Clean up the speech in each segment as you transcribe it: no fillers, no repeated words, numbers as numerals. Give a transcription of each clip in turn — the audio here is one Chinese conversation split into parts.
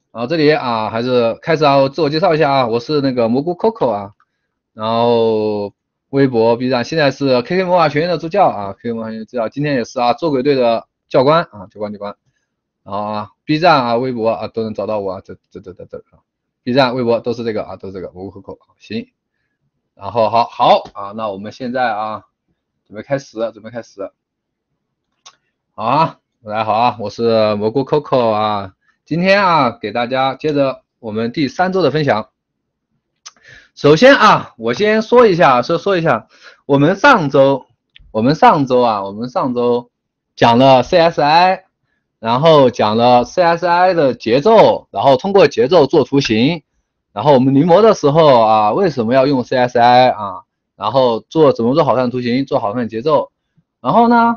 然后这里啊，还是开始啊，我自我介绍一下啊，我是那个蘑菇 Coco 啊，然后微博、B 站，现在是 KK 魔法学院的助教啊，KK 魔法学院助教，今天也是啊，捉鬼队的教官啊，教官，然后啊，B 站啊、微博啊都能找到我啊，这啊，B 站、微博都是这个啊，都是这个蘑菇 Coco 啊，行，然后好啊，那我们现在啊，准备开始，好啊，大家好啊，我是蘑菇 Coco 啊，今天啊，给大家接着我们第3周的分享。首先啊，我先说一下，我们上周讲了 CSI，然后讲了 CSI 的节奏，然后通过节奏做图形，然后我们临摹的时候啊，为什么要用 CSI 啊？然后怎么做好看的图形，做好看的节奏，然后呢，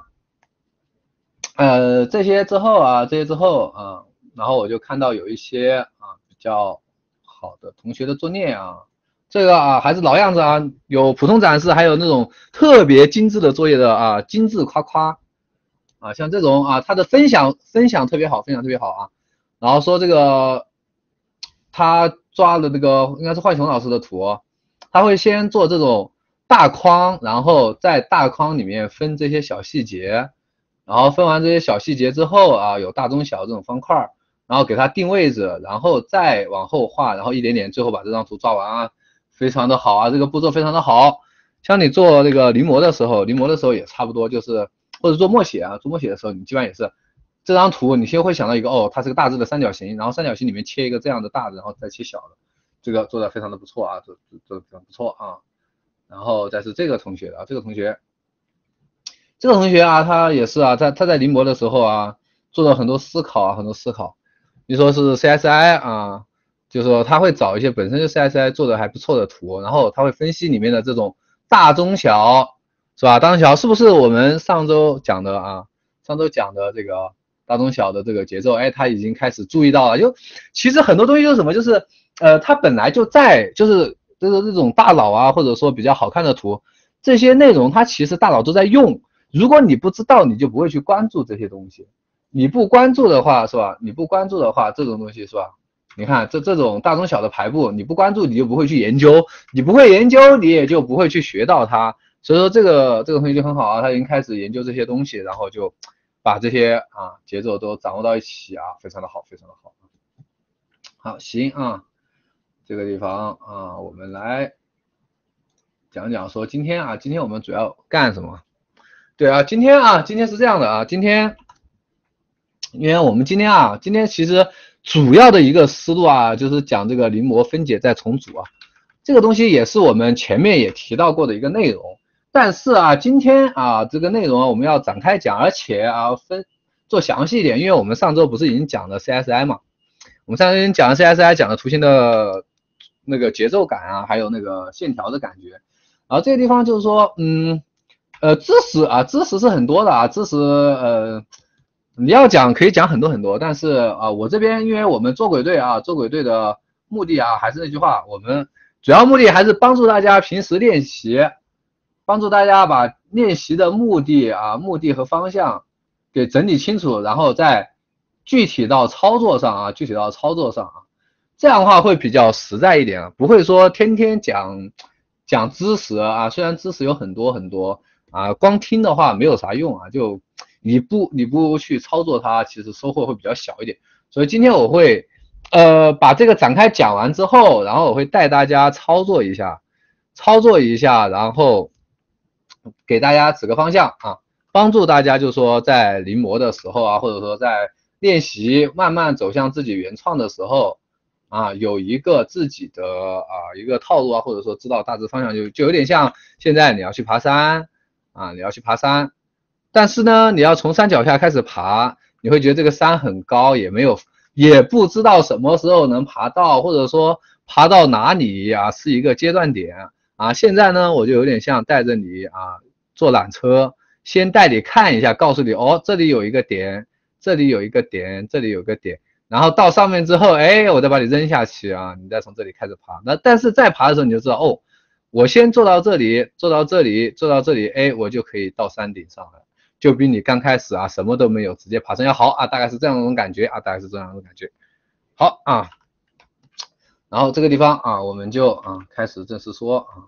这些之后，然后我就看到有一些啊比较好的同学的作业啊，这个啊还是老样子啊，有普通展示，还有那种特别精致的作业的啊，精致夸夸啊，像这种啊，他的分享特别好，啊，然后说这个他抓的那个应该是浣熊老师的图，他会先做这种大框，然后在大框里面分这些小细节。然后分完这些小细节之后啊，有大中小这种方块，然后给它定位置，然后再往后画，然后一点点，最后把这张图抓完啊，非常的好啊，这个步骤非常的好。像你做这个临摹的时候也差不多，就是或者做默写啊，做默写的时候，你基本上也是这张图，你先会想到一个哦，它是个大致的三角形，然后三角形里面切一个这样的大的，然后再切小的，这个做的非常的不错啊，做的非常不错啊。然后再是这个同学啊，这个同学啊，他也是啊，他在临摹的时候啊，做了很多思考啊，很多思考。你说是 CSI 啊，就是说他会找一些本身就 CSI 做的还不错的图，然后他会分析里面的这种大中小，是吧？大中小是不是我们上周讲的啊？上周讲的这个大中小的这个节奏，哎，他已经开始注意到了。就其实很多东西就是什么，就是他本来就在，就是这种大佬啊，或者说比较好看的图，这些内容他其实大佬都在用。如果你不知道，你就不会去关注这些东西。你不关注的话，是吧？你不关注的话，这种东西是吧？你看这种大中小的排布，你不关注，你就不会去研究，你不会研究，你也就不会去学到它。所以说这个同学就很好啊，他已经开始研究这些东西，然后就把这些啊节奏都掌握到一起啊，非常的好，非常的好。好，行啊，这个地方啊，我们来讲讲说今天我们主要干什么？对啊，今天是这样的啊，因为我们今天其实主要的一个思路啊，就是讲这个临摹分解再重组啊，这个东西也是我们前面也提到过的一个内容，但是啊，今天啊这个内容我们要展开讲，而且啊做详细一点，因为我们上周不是已经讲了 CSI 嘛，我们上周已经讲了 CSI，讲了图形的那个节奏感啊，还有那个线条的感觉，然后这个地方就是说，知识是很多的啊，你要讲可以讲很多很多，但是啊，我这边因为我们做鬼队的目的啊，还是那句话，我们主要目的还是帮助大家平时练习，帮助大家把练习的目的和方向给整理清楚，然后再具体到操作上啊，这样的话会比较实在一点啊，不会说天天讲知识啊，虽然知识有很多很多啊，光听的话没有啥用啊，就你不去操作它，其实收获会比较小一点。所以今天我会把这个展开讲完之后，然后我会带大家操作一下，然后给大家指个方向啊，帮助大家就是说在临摹的时候啊，或者说在练习慢慢走向自己原创的时候啊，有一个自己的一个套路啊，或者说知道大致方向就有点像现在你要去爬山啊，但是呢，你要从山脚下开始爬，你会觉得这个山很高，也不知道什么时候能爬到，或者说爬到哪里啊是一个阶段点啊。现在呢，我就有点像带着你啊坐缆车，先带你看一下，告诉你哦，这里有一个点，这里有一个点，这里有个点，然后到上面之后，哎，我再把你扔下去啊，你再从这里开始爬。但是再爬的时候你就知道哦，我先做到这里，做到这里，做到这里，哎，我就可以到山顶上了。就比你刚开始啊什么都没有直接爬山要好啊，大概是这样一种感觉啊，大概是这样一种感觉。 好啊，然后这个地方啊，我们就开始正式说啊。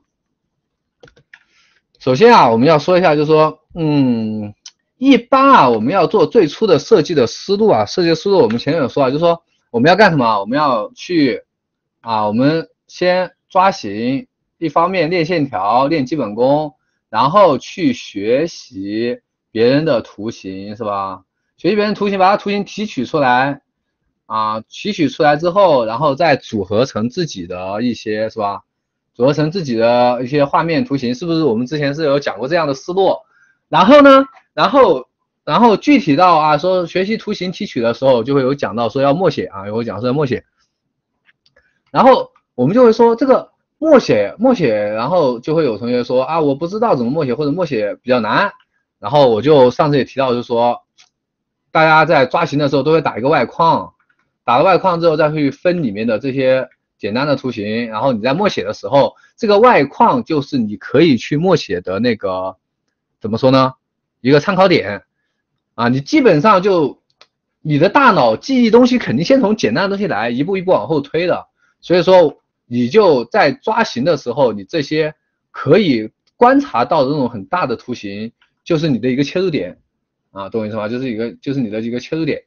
首先啊，我们要说一下，就是说，一般啊，我们要做最初的设计的思路啊，设计的思路我们前面有说啊，就是说我们要干什么？我们要去我们先抓形，一方面练线条、练基本功，然后去学习别人的图形，是吧？学习别人图形，把它图形提取出来提取出来之后，然后再组合成自己的一些，是吧？组合成自己的一些画面图形，是不是我们之前是有讲过这样的思路？然后呢，然后具体到说学习图形提取的时候，就会有讲到说要默写有讲说要默写，然后我们就会说这个默写，然后就会有同学说我不知道怎么默写或者默写比较难，然后我就上次也提到，就是说大家在抓形的时候都会打一个外框，打了外框之后再去分里面的这些简单的图形，然后你在默写的时候，这个外框就是你可以去默写的那个怎么说呢？一个参考点你基本上就你的大脑记忆东西肯定先从简单的东西来，一步一步往后推的，所以说你就在抓形的时候，你这些可以观察到的这种很大的图形，就是你的一个切入点懂我意思吗？就是你的一个切入点，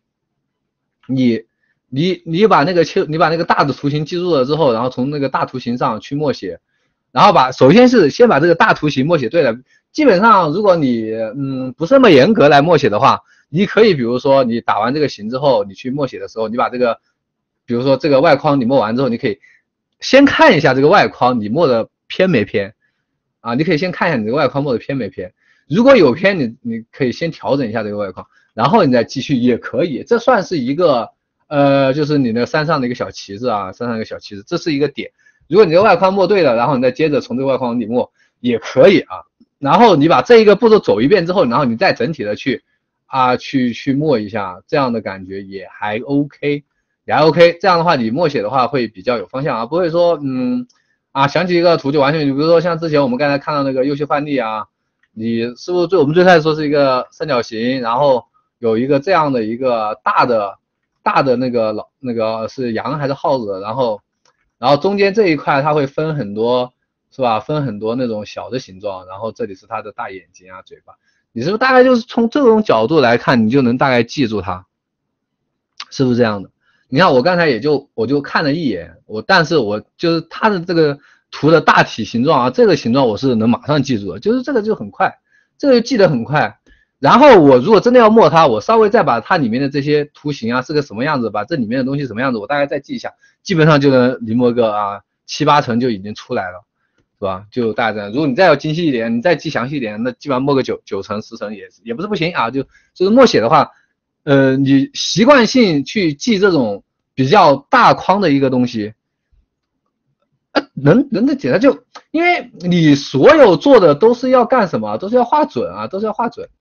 你把那个大的图形记住了之后，然后从那个大图形上去默写，然后首先是先把这个大图形默写对了。基本上如果你不是那么严格来默写的话，你可以比如说你打完这个形之后，你去默写的时候，你把这个比如说这个外框你默完之后，你可以先看一下这个外框你默的偏没偏你可以先看一下你这个外框默的偏没偏，如果有偏你可以先调整一下这个外框，然后你再继续也可以，这算是一个就是你的山上的一个小旗子山上一个小旗子，这是一个点。如果你的外框默对了，然后你再接着从这个外框里默也可以然后你把这一个步骤走一遍之后，然后你再整体的去去默一下，这样的感觉也还 OK， 也还 OK。这样的话你默写的话会比较有方向不会说想起一个图就完全，比如说像之前我们刚才看到那个优秀范例你是不是我们最开始说是一个三角形，然后有一个这样的一个大的那个是羊还是耗子，然后中间这一块它会分很多是吧？分很多那种小的形状，然后这里是它的大眼睛嘴巴，你是不是大概就是从这种角度来看，你就能大概记住它，是不是这样的？你看我刚才我就看了一眼，但是我就是它的这个图的大体形状这个形状我是能马上记住的，就是这个就很快，这个就记得很快。然后我如果真的要默它，我稍微再把它里面的这些图形是个什么样子，把这里面的东西什么样子，我大概再记一下，基本上就能临摹个7、8成就已经出来了，是吧？就大概这样。如果你再要精细一点，你再记详细一点，那基本上默个9成10成也不是不行就是默写的话，你习惯性去记这种比较大框的一个东西，能简单因为你所有做的都是要干什么？都是要画准都是要画准。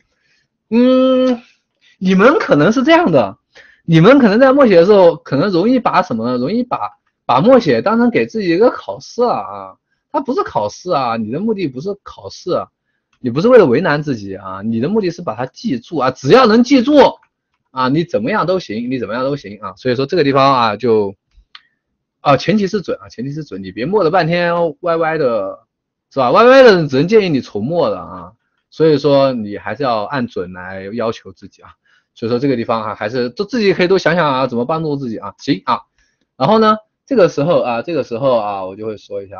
你们可能是这样的，你们可能在默写的时候，可能容易把什么呢？容易把默写当成给自己一个考试它不是考试你的目的不是考试你不是为了为难自己你的目的是把它记住只要能记住你怎么样都行，你怎么样都行所以说这个地方就前提是准前提是准，你别默了半天歪歪的，是吧？歪歪的只能建议你重默的所以说你还是要按准来要求自己所以说这个地方还是自己可以多想想怎么帮助自己行然后呢，这个时候我就会说一下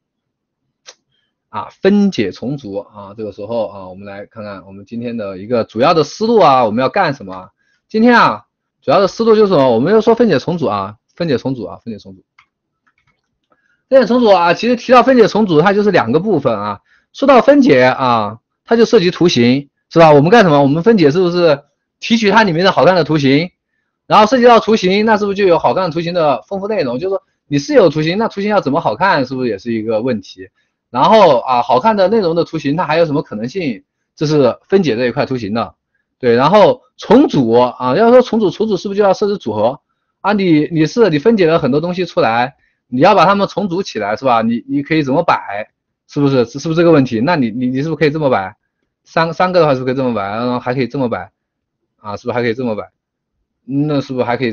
分解重组这个时候我们来看看我们今天的一个主要的思路我们要干什么？今天主要的思路就是什么？我们要说分解重组分解重组分解重组。分解重组其实提到分解重组，它就是2个部分说到分解它就涉及图形，是吧？我们干什么？我们分解是不是提取它里面的好看的图形？然后涉及到图形，那是不是就有好看的图形的丰富内容？就是说你是有图形，那图形要怎么好看，是不是也是一个问题？然后好看的内容的图形，它还有什么可能性？这是分解这一块图形的。对，然后重组要说重组是不是就要设置组合你分解了很多东西出来，你要把它们重组起来，是吧？你可以怎么摆？是不是这个问题？那你是不是可以这么摆？三个的话是不是可以这么摆？然后还可以这么摆是不是还可以这么摆？那是不是还可以这么摆？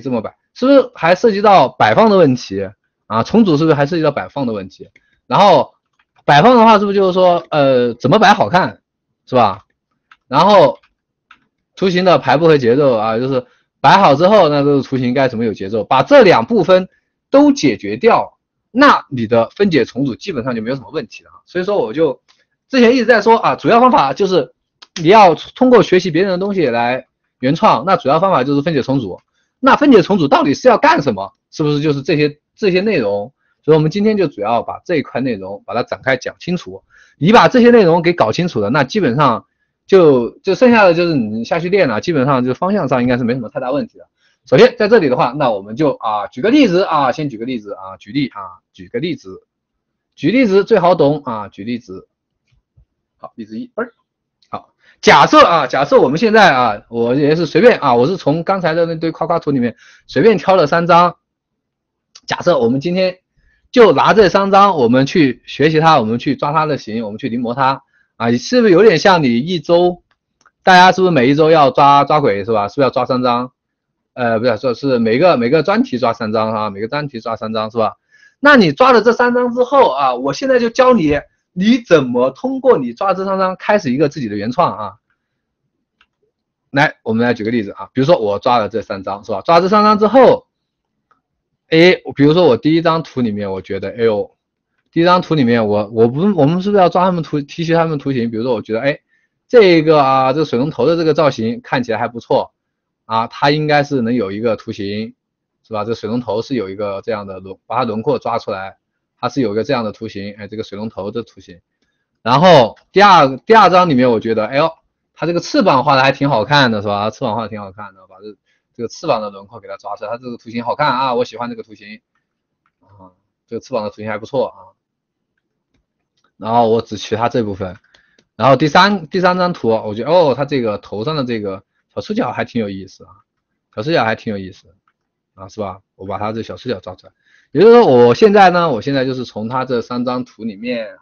是不是还涉及到摆放的问题啊？重组是不是还涉及到摆放的问题？然后摆放的话，是不是就是说怎么摆好看，是吧？然后图形的排布和节奏啊，就是摆好之后，那这个图形该怎么有节奏？把这两部分都解决掉，那你的分解重组基本上就没有什么问题了。所以说我就之前一直在说啊，主要方法就是你要通过学习别人的东西来原创，那主要方法就是分解重组。那分解重组到底是要干什么？是不是就是这些内容？所以我们今天就主要把这一块内容把它展开讲清楚。你把这些内容给搞清楚了，那基本上就剩下的就是你下去练了，基本上就方向上应该是没什么太大问题的。首先在这里的话，那我们就举个例子先举个例子举个例子，举例子最好懂举例子。好，例子一，好，假设我们现在我也是随便我是从刚才的那堆夸夸图里面随便挑了3张，假设我们今天就拿这3张，我们去学习它，我们去抓它的形，我们去临摹它是不是有点像你一周，大家是不是每一周要抓鬼是吧？是不是要抓3张？不是，说是每个专题抓3张每个专题抓3张是吧？那你抓了这3张之后我现在就教你怎么通过你抓这3张开始一个自己的原创来，我们来举个例子比如说我抓了这3张是吧？抓这3张之后，比如说我第一张图里面，我觉得第一张图里面我们是不是要抓他们提取他们图形？比如说我觉得这个这个水龙头的这个造型看起来还不错它应该是能有一个图形是吧？这水龙头是有一个这样的把它轮廓抓出来，它是有一个这样的图形，这个水龙头的图形。然后第二张里面，我觉得它这个翅膀画的还挺好看的是吧？翅膀画的挺好看的，把这个翅膀的轮廓给它抓出来，它这个图形好看我喜欢这个图形这个翅膀的图形还不错然后我只取它这部分，然后第三张图，我觉得它这个头上的这个小视角还挺有意思小视角还挺有意思是吧？我把它这小视角抓出来，也就是说我现在就是从它这3张图里面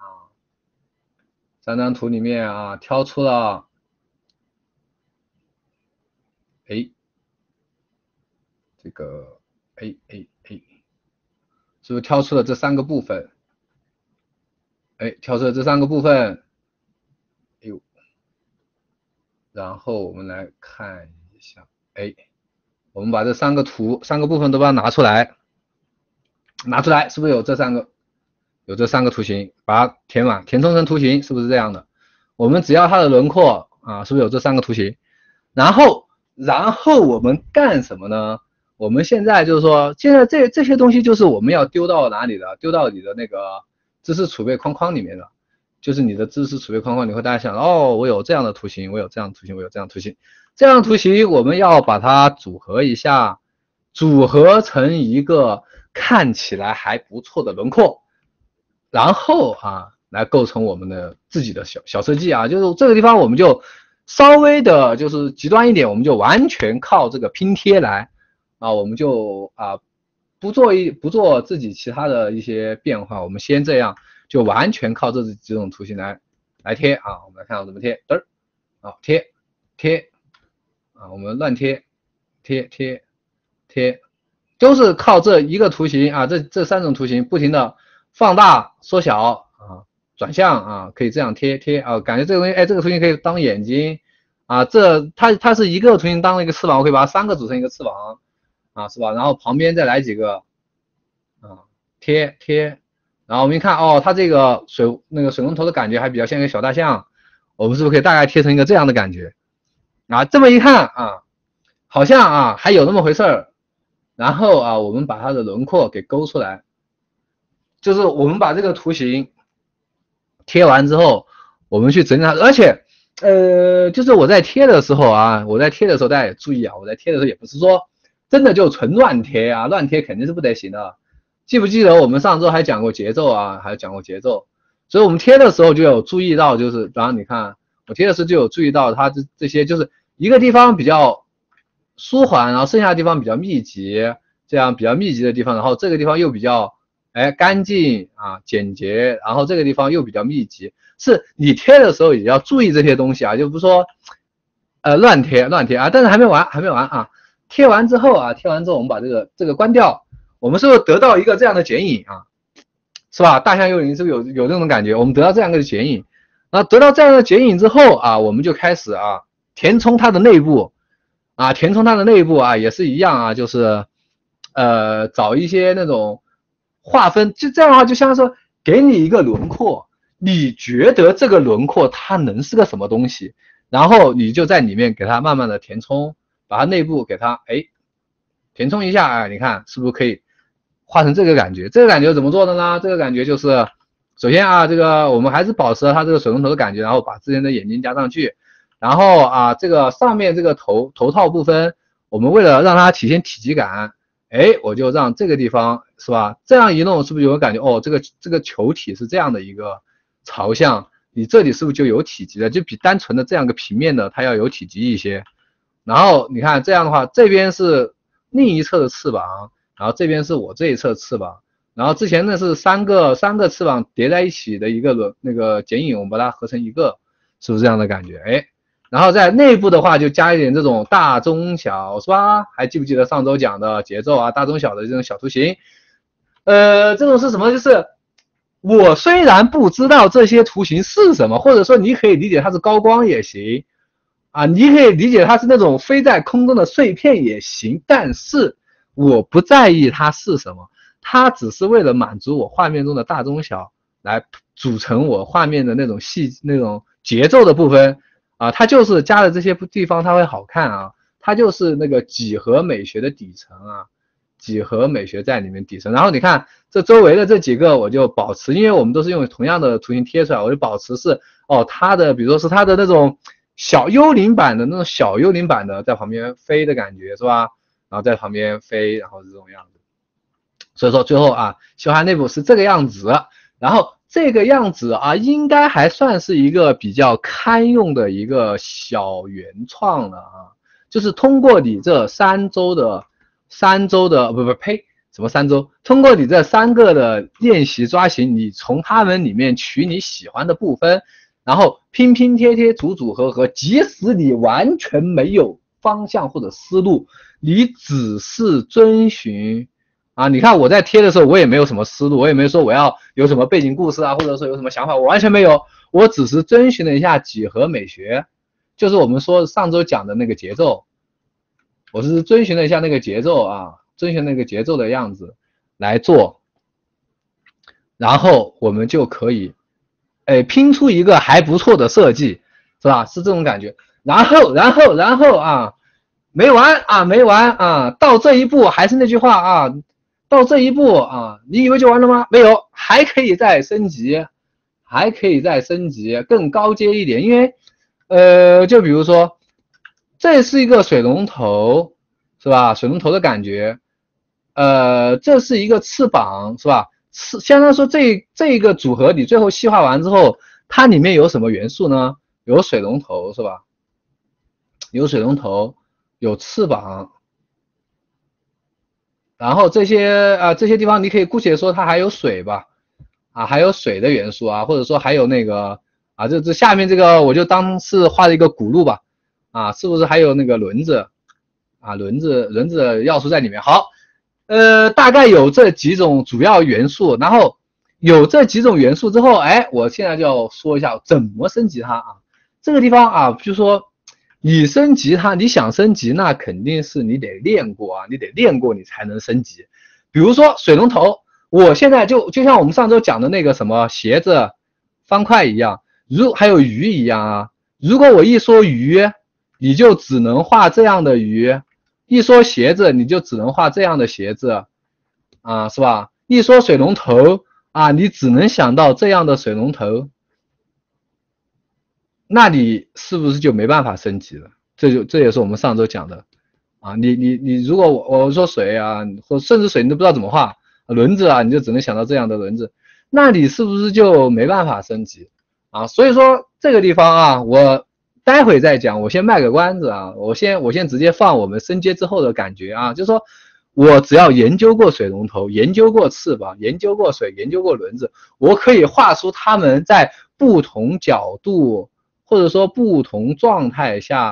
3张图里面挑出了这个是不是挑出了这3个部分？挑出了这3个部分，然后我们来看一下，我们把这3个部分都把它拿出来，是不是有这3个图形？把它填满，填充成图形，是不是这样的？我们只要它的轮廓是不是有这3个图形？然后我们干什么呢？我们现在就是说，现在这些东西就是我们要丢到哪里的？丢到你的那个知识储备框框里面的，就是你的知识储备框框，你会大家想我有这样的图形，我有这样的图形，我有这样的图形，这样的图形我们要把它组合一下，组合成一个看起来还不错的轮廓，然后来构成我们的自己的小设计就是这个地方我们就稍微的就是极端一点，我们就完全靠这个拼贴来我们就不做自己其他的一些变化，我们先这样就完全靠这几种图形来贴我们来看我怎么贴，贴我们乱贴，都是靠这一个图形这3种图形不停的放大、缩小转向可以这样贴感觉这个东西这个图形可以当眼睛它是一个图形当了一个翅膀，我可以把它3个组成一个翅膀是吧？然后旁边再来几个贴，然后我们一看它这个水龙头的感觉还比较像一个小大象，我们是不是可以大概贴成一个这样的感觉这么一看好像还有那么回事儿。然后我们把它的轮廓给勾出来，就是我们把这个图形贴完之后，我们去整理它，而且就是我在贴的时候大家也注意我在贴的时候也不是说真的就纯乱贴乱贴肯定是不得行的。记不记得我们上周还讲过节奏还讲过节奏，所以我们贴的时候就有注意到，就是然后你看我贴的时候就有注意到它这些就是一个地方比较舒缓，然后剩下的地方比较密集，这样比较密集的地方，然后这个地方又比较干净简洁，然后这个地方又比较密集，是你贴的时候也要注意这些东西就不是说乱贴但是还没完贴完之后啊，贴完之后我们把这个关掉，我们是不是得到一个这样的剪影啊？是吧？大象幽灵是不是有这种感觉？我们得到这样一个剪影，然后得到这样的剪影之后啊，我们就开始啊填充它的内部啊，填充它的内部啊也是一样啊，就是找一些那种划分，就这样的话，就像说给你一个轮廓，你觉得这个轮廓它能是个什么东西，然后你就在里面给它慢慢的填充，把它内部给它填充一下啊，你看是不是可以画成这个感觉？这个感觉怎么做的呢？这个感觉就是首先啊，这个我们还是保持了它这个水龙头的感觉，然后把之前的眼睛加上去，然后啊这个上面这个头套部分，我们为了让它体现体积感，我就让这个地方是吧？这样一弄是不是有感觉？哦，这个球体是这样的一个朝向，你这里是不是就有体积了？就比单纯的这样个平面的它要有体积一些。然后你看这样的话，这边是另一侧的翅膀，然后这边是我这一侧翅膀，然后之前呢是三个翅膀叠在一起的一个那个剪影，我们把它合成一个，是不是这样的感觉？然后在内部的话就加一点这种大中小，是吧？还记不记得上周讲的节奏啊，大中小的这种小图形？这种是什么？就是我虽然不知道这些图形是什么，或者说你可以理解它是高光也行。啊，你可以理解它是那种飞在空中的碎片也行，但是我不在意它是什么，它只是为了满足我画面中的大中小，来组成我画面的那种那种节奏的部分啊，它就是加了这些地方它会好看啊，它就是那个几何美学的底层啊，几何美学在里面底层。然后你看这周围的这几个我就保持，因为我们都是用同样的图形贴出来，我就保持是它的，比如说是它的那种小幽灵版的那种小幽灵版的在旁边飞的感觉是吧？然后在旁边飞，然后是这种样子。所以说最后啊，小孩内部是这个样子，然后这个样子啊，应该还算是一个比较堪用的一个小原创了啊。就是通过你这三周的什么3周？通过你这3个的练习抓形，你从他们里面取你喜欢的部分。然后拼拼贴贴组合，即使你完全没有方向或者思路，你只是遵循啊，你看我在贴的时候，我也没有什么思路，我也没说我要有什么背景故事啊，或者说有什么想法，我完全没有，我只是遵循了一下几何美学，就是我们说上周讲的那个节奏，我是遵循了一下那个节奏啊，遵循那个节奏的样子来做，然后我们就可以拼出一个还不错的设计，是吧？是这种感觉。然后啊，没完啊，到这一步还是那句话啊，到这一步啊，你以为就完了吗？没有，还可以再升级，还可以再升级，更高阶一点。因为就比如说，这是一个水龙头，是吧？水龙头的感觉，这是一个翅膀，是吧？相当于说这个组合你最后细化完之后，它里面有什么元素呢？有水龙头是吧？有水龙头，有翅膀，然后这些地方你可以姑且说它还有水吧，啊还有水的元素啊，或者说还有那个啊这下面这个我就当是画了一个轱辘吧，啊是不是还有那个轮子啊轮子的要素在里面？好，大概有这几种主要元素，然后有这几种元素之后，我现在就要说一下怎么升级它啊。这个地方啊，就说你升级它，你想升级，那肯定是你得练过啊，你得练过你才能升级。比如说水龙头，我现在就像我们上周讲的那个什么鞋子、方块一样，还有鱼一样啊。如果我一说鱼，你就只能画这样的鱼。一说鞋子，你就只能画这样的鞋子，啊，是吧？一说水龙头啊，你只能想到这样的水龙头，那你是不是就没办法升级了？这也是我们上周讲的啊。你如果我说水啊，或甚至水你都不知道怎么画，轮子啊，你就只能想到这样的轮子，那你是不是就没办法升级啊？所以说这个地方啊，我待会再讲，我先卖个关子啊，我先直接放我们升阶之后的感觉啊，就是说我只要研究过水龙头，研究过翅膀，研究过水，研究过轮子，我可以画出它们在不同角度或者说不同状态下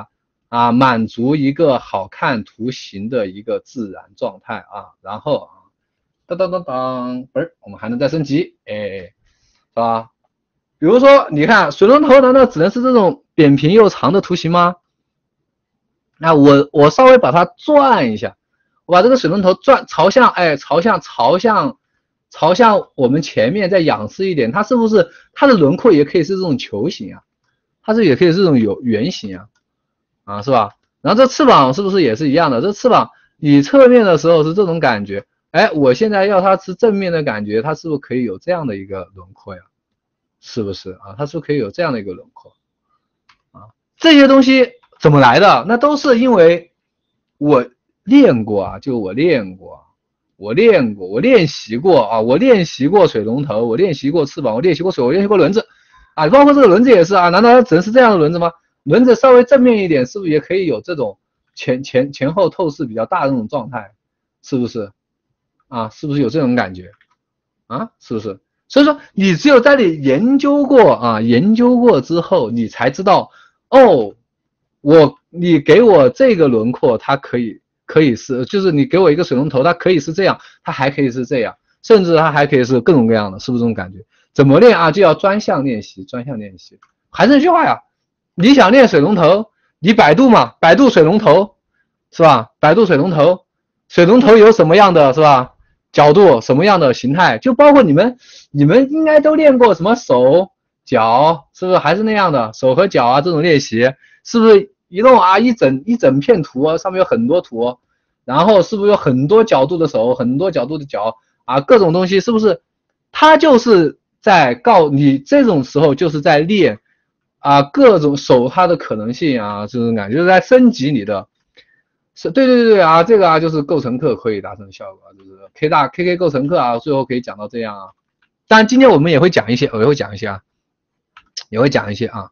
啊，满足一个好看图形的一个自然状态啊，然后啊，当当当当，不是，我们还能再升级，哎，是吧？比如说，你看水龙头难道只能是这种扁平又长的图形吗？那我稍微把它转一下，我把这个水龙头转朝向，哎，朝向我们前面再仰视一点，它是不是它的轮廓也可以是这种球形啊？它是也可以是这种有圆形啊，啊是吧？然后这翅膀是不是也是一样的？这翅膀你侧面的时候是这种感觉，哎，我现在要它是正面的感觉，它是不是可以有这样的一个轮廓呀？是不是啊？它是不是可以有这样的一个轮廓啊？这些东西怎么来的？那都是因为我练过啊，就我练过，我练习过啊，我练习过水龙头，我练习过翅膀，我练习过水，我练习过轮子啊，包括这个轮子也是啊，难道它只能是这样的轮子吗？轮子稍微正面一点，是不是也可以有这种前后透视比较大的那种状态？是不是啊？是不是有这种感觉啊？是不是？所以说，你只有在你研究过啊，研究过之后，你才知道，哦，你给我这个轮廓，它可以是，就是你给我一个水龙头，它可以是这样，它还可以是这样，甚至它还可以是各种各样的，是不是这种感觉？怎么练啊？就要专项练习，专项练习。还是那句话呀，你想练水龙头，你百度嘛，百度水龙头，是吧？百度水龙头，水龙头有什么样的，是吧？角度，什么样的形态，就包括你们应该都练过什么手脚，是不是还是那样的手和脚啊这种练习，是不是一弄啊一整片图啊，上面有很多图，然后是不是有很多角度的手，很多角度的脚啊，各种东西是不是？它就是在告你这种时候就是在练啊各种手它的可能性啊这种感觉，就是在升级你的。是对对对啊，这个啊就是构成课可以达成的效果，就是 KK 构成课啊，最后可以讲到这样啊。当然今天我们也会讲一些，我也会讲一些啊，也会讲一些啊。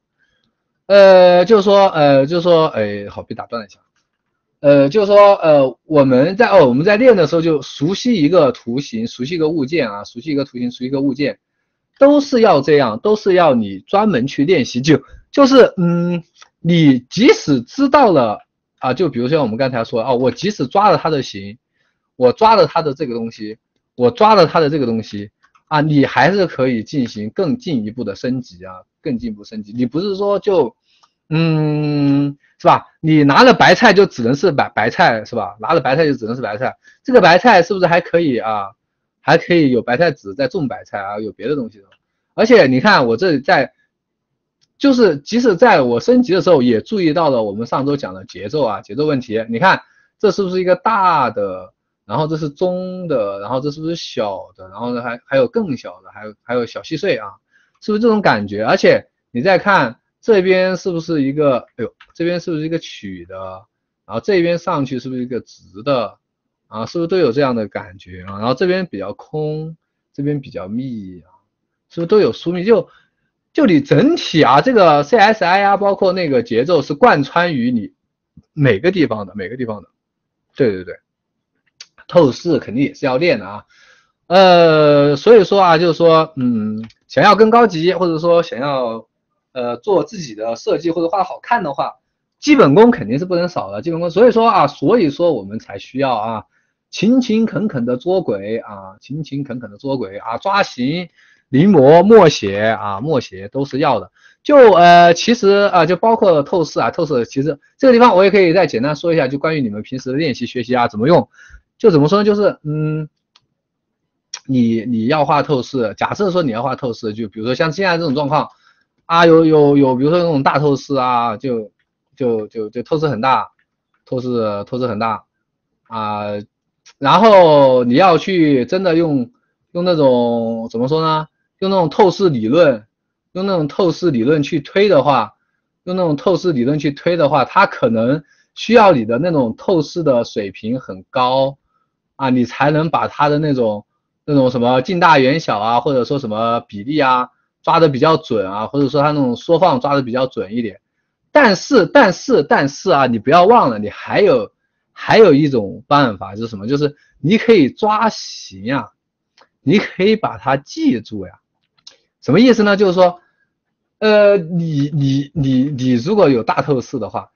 就是说，哎，好被打断了一下。就是说，我们在练的时候就熟悉一个图形，熟悉一个物件啊，熟悉一个图形，熟悉一个物件，都是要这样，都是要你专门去练习。就是你即使知道了啊，就比如像我们刚才说啊，我即使抓了它的形，我抓了它的这个东西，我抓了它的这个东西啊，你还是可以进行更进一步的升级啊，更进一步升级。你不是说是吧？你拿了白菜就只能是白菜是吧？拿了白菜就只能是白菜，这个白菜是不是还可以啊？还可以有白菜籽再种白菜啊，有别的东西的。而且你看我这里就是即使在我升级的时候，也注意到了我们上周讲的节奏啊，节奏问题。你看这是不是一个大的？然后这是中的，然后这是不是小的？然后呢还有更小的，还有小细碎啊，是不是这种感觉？而且你再看这边是不是一个，哎呦，这边是不是一个曲的？然后这边上去是不是一个直的？啊，是不是都有这样的感觉啊？然后这边比较空，这边比较密啊，是不是都有疏密？就你整体啊，这个 CSI 啊，包括那个节奏是贯穿于你每个地方的，每个地方的。对对对。透视肯定也是要练的啊，所以说啊，就是说，想要更高级，或者说想要做自己的设计或者画好看的话，基本功肯定是不能少的，基本功。所以说我们才需要啊，勤勤恳恳的捉鬼啊，勤勤恳恳的捉鬼啊，抓形、临摹、默写啊，默写都是要的。其实啊，就包括透视啊，透视其实这个地方我也可以再简单说一下，就关于你们平时练习学习啊怎么用。就怎么说呢？就是你要画透视，假设说你要画透视，就比如说像现在这种状况啊，比如说那种大透视啊，就透视很大，透视很大啊，然后你要去真的用那种怎么说呢？用那种透视理论，用那种透视理论去推的话，它可能需要你的那种透视的水平很高。啊，你才能把它的那种什么近大远小啊，或者说什么比例啊抓的比较准啊，或者说它那种缩放抓的比较准一点。但是啊，你不要忘了，你还有一种办法，就是什么？就是你可以抓形啊，你可以把它记住呀。什么意思呢？就是说，你如果有大透视的话，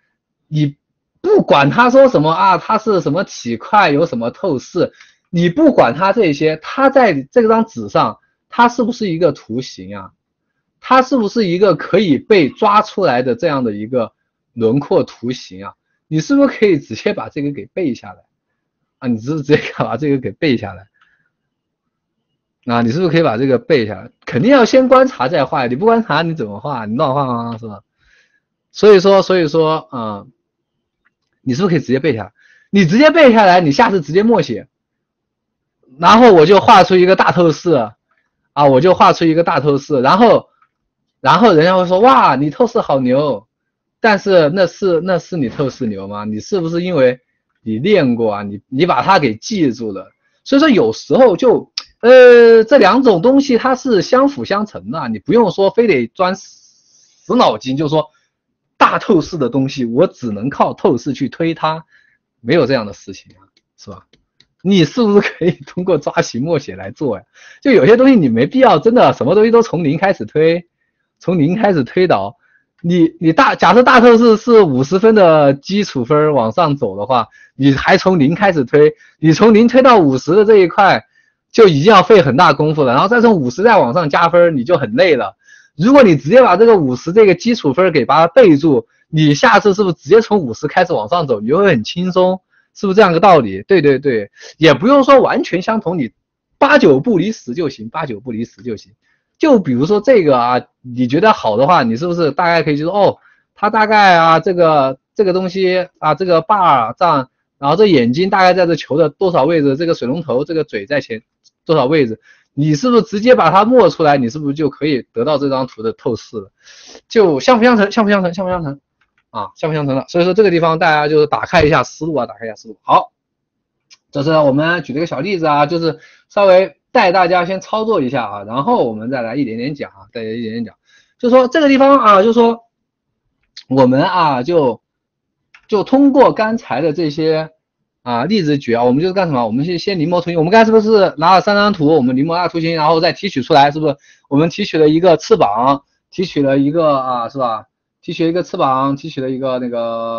你不管他说什么啊，他是什么体块，有什么透视，你不管他这些，他在这张纸上，它是不是一个图形啊？它是不是一个可以被抓出来的这样的一个轮廓图形啊？你是不是可以直接把这个给背下来啊？你是不是直接把这个给背下来啊？你是不是可以把这个背下来？肯定要先观察再画，你不观察你怎么画？你乱画吗？是吧？所以说你是不是可以直接背下来？你直接背下来，你下次直接默写，然后我就画出一个大透视啊，我就画出一个大透视，然后人家会说哇，你透视好牛，但是那是你透视牛吗？你是不是因为你练过啊？你把它给记住了？所以说有时候就这两种东西它是相辅相成的，你不用说非得钻死脑筋，就是说大透视的东西我只能靠透视去推它，没有这样的事情啊，是吧？你是不是可以通过抓形默写来做呀？就有些东西你没必要真的什么东西都从零开始推，从零开始推导。假设大透视是50分的基础分往上走的话，你还从零开始推，你从零推到50的这一块就已经要费很大功夫了，然后再从50再往上加分，你就很累了。如果你直接把这个50这个基础分给把它背住，你下次是不是直接从50开始往上走，你就会很轻松？是不是这样一个道理？对对对，也不用说完全相同，你8、9不离10就行，8、9不离10就行。就比如说这个啊，你觉得好的话，你是不是大概可以就说哦，它大概啊这个东西啊这个 bar 这样，然后这眼睛大概在这球的多少位置，这个水龙头这个嘴在前多少位置，你是不是直接把它默出来，你是不是就可以得到这张图的透视了？就相辅相成，相辅相成，相辅相成。啊，相辅相成的，所以说这个地方大家就是打开一下思路啊，打开一下思路。好，这是我们举了一个小例子啊，就是稍微带大家先操作一下啊，然后我们再来一点点讲啊，再来一点点讲，就说这个地方啊，就说我们啊就通过刚才的这些啊例子举啊，我们就是干什么？我们先临摹图形，我们刚才是不是拿了3张图，我们临摹那图形，然后再提取出来，是不是？我们提取了一个翅膀，提取了一个啊，是吧？提取了一个翅膀，提取了一个那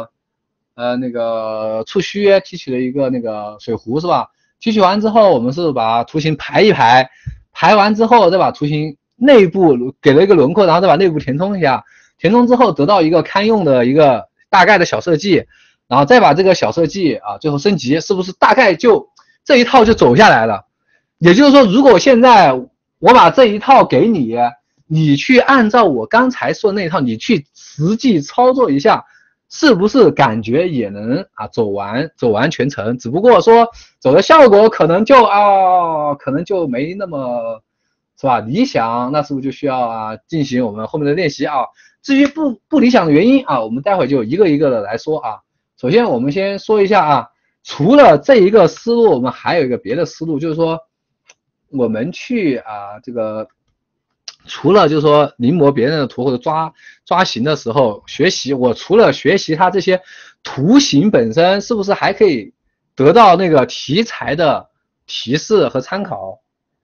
个触须，提取了一个那个水壶，是吧？提取完之后，我们是把图形排一排，排完之后再把图形内部给了一个轮廓，然后再把内部填充一下，填充之后得到一个堪用的一个大概的小设计，然后再把这个小设计啊最后升级，是不是大概就这一套就走下来了？也就是说，如果现在我把这一套给你，你去按照我刚才说的那一套，你去实际操作一下，是不是感觉也能啊走完全程？只不过说走的效果可能就没那么是吧理想，那是不是就需要啊进行我们后面的练习啊？至于不理想的原因啊，我们待会就一个一个的来说啊。首先我们先说一下啊，除了这一个思路，我们还有一个别的思路，就是说我们去啊这个。除了就是说临摹别人的图或者抓形的时候学习，我除了学习它这些图形本身，是不是还可以得到那个题材的提示和参考？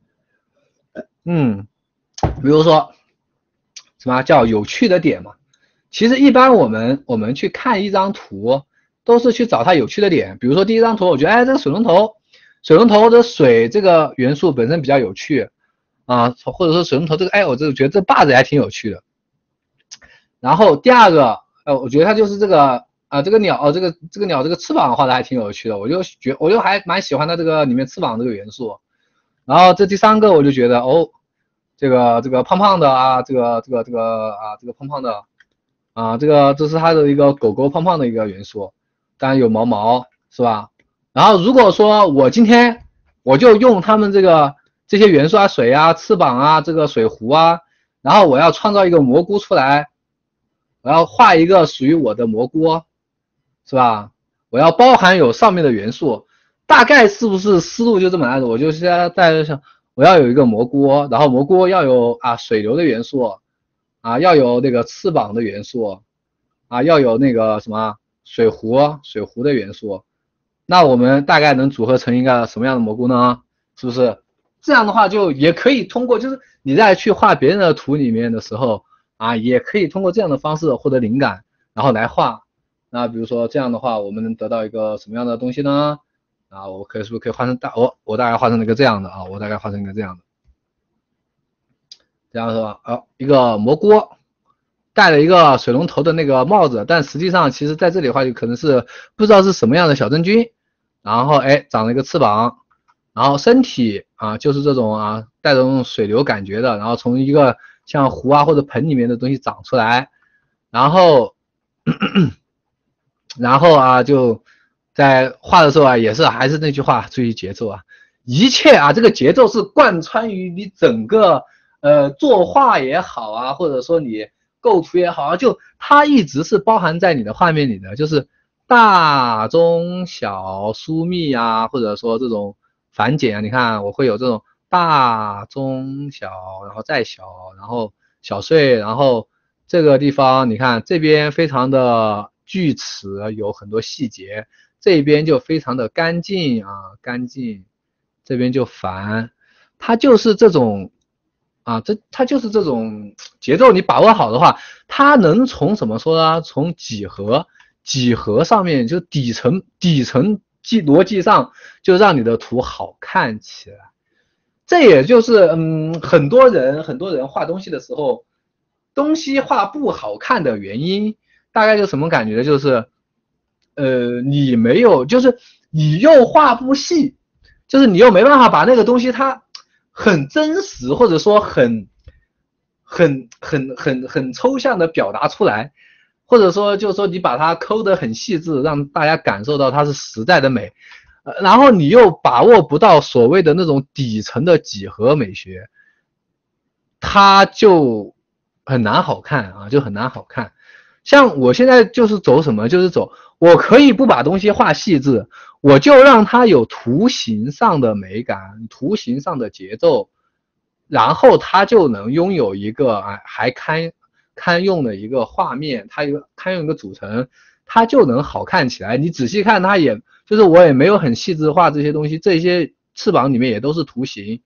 比如说什么叫有趣的点嘛？其实一般我们去看一张图，都是去找它有趣的点。比如说第一张图，我觉得哎这个水龙头的水这个元素本身比较有趣。啊，或者说水龙头这个，哎，我觉得这把子还挺有趣的。然后第二个，我觉得它就是这个这个鸟，这个鸟这个翅膀画的还挺有趣的，我就还蛮喜欢它这个里面翅膀这个元素。然后这第三个我就觉得哦，这个胖胖的啊，这个胖胖的啊，这是它的一个狗狗胖胖的一个元素，当然有毛是吧？然后如果说我今天我就用它们这些元素啊，水啊，翅膀啊，这个水壶啊，然后我要创造一个蘑菇出来，我要画一个属于我的蘑菇，是吧？我要包含有上面的元素，大概是不是思路就这么来的？我就现在大家想，我要有一个蘑菇，然后蘑菇要有啊水流的元素，啊要有那个翅膀的元素，啊要有那个什么水壶的元素，那我们大概能组合成一个什么样的蘑菇呢？是不是？这样的话就也可以通过，就是你在去画别人的图里面的时候啊，也可以通过这样的方式获得灵感，然后来画那比如说这样的话，我们能得到一个什么样的东西呢？啊，我是不是可以画成我大概画成一个这样的啊，我大概画成一个这样的，这样是吧？一个蘑菇戴了一个水龙头的那个帽子，但实际上其实在这里的话，就可能是不知道是什么样的小真菌，然后长了一个翅膀，然后身体啊就是这种带着这种水流感觉的，然后从一个像壶啊或者盆里面的东西长出来，然后就在画的时候也是还是那句话，注意节奏一切这个节奏是贯穿于你整个作画也好或者说你构图也好就它一直是包含在你的画面里的，就是大中小疏密或者说这种繁简你看我会有这种大中小，然后再小，然后小碎，然后这个地方你看这边非常的锯齿，有很多细节，这边就非常的干净干净，这边就繁，它就是这种它就是这种节奏，你把握好的话，它能从怎么说呢？从几何上面就底层逻辑上就让你的图好看起来。这也就是很多人画东西的时候，东西画不好看的原因，大概就什么感觉？就是你没有，就是你又画不细，就是你又没办法把那个东西它很真实，或者说很抽象的表达出来，或者说就是说你把它抠得很细致，让大家感受到它是实在的美。然后你又把握不到所谓的那种底层的几何美学，它就很难好看就很难好看。像我现在就是走什么，就是走我可以不把东西画细致，我就让它有图形上的美感，图形上的节奏，然后它就能拥有一个还堪用的一个画面，它堪用一个组成，它就能好看起来。你仔细看它就是我也没有很细致画这些东西，这些翅膀里面也都是图形，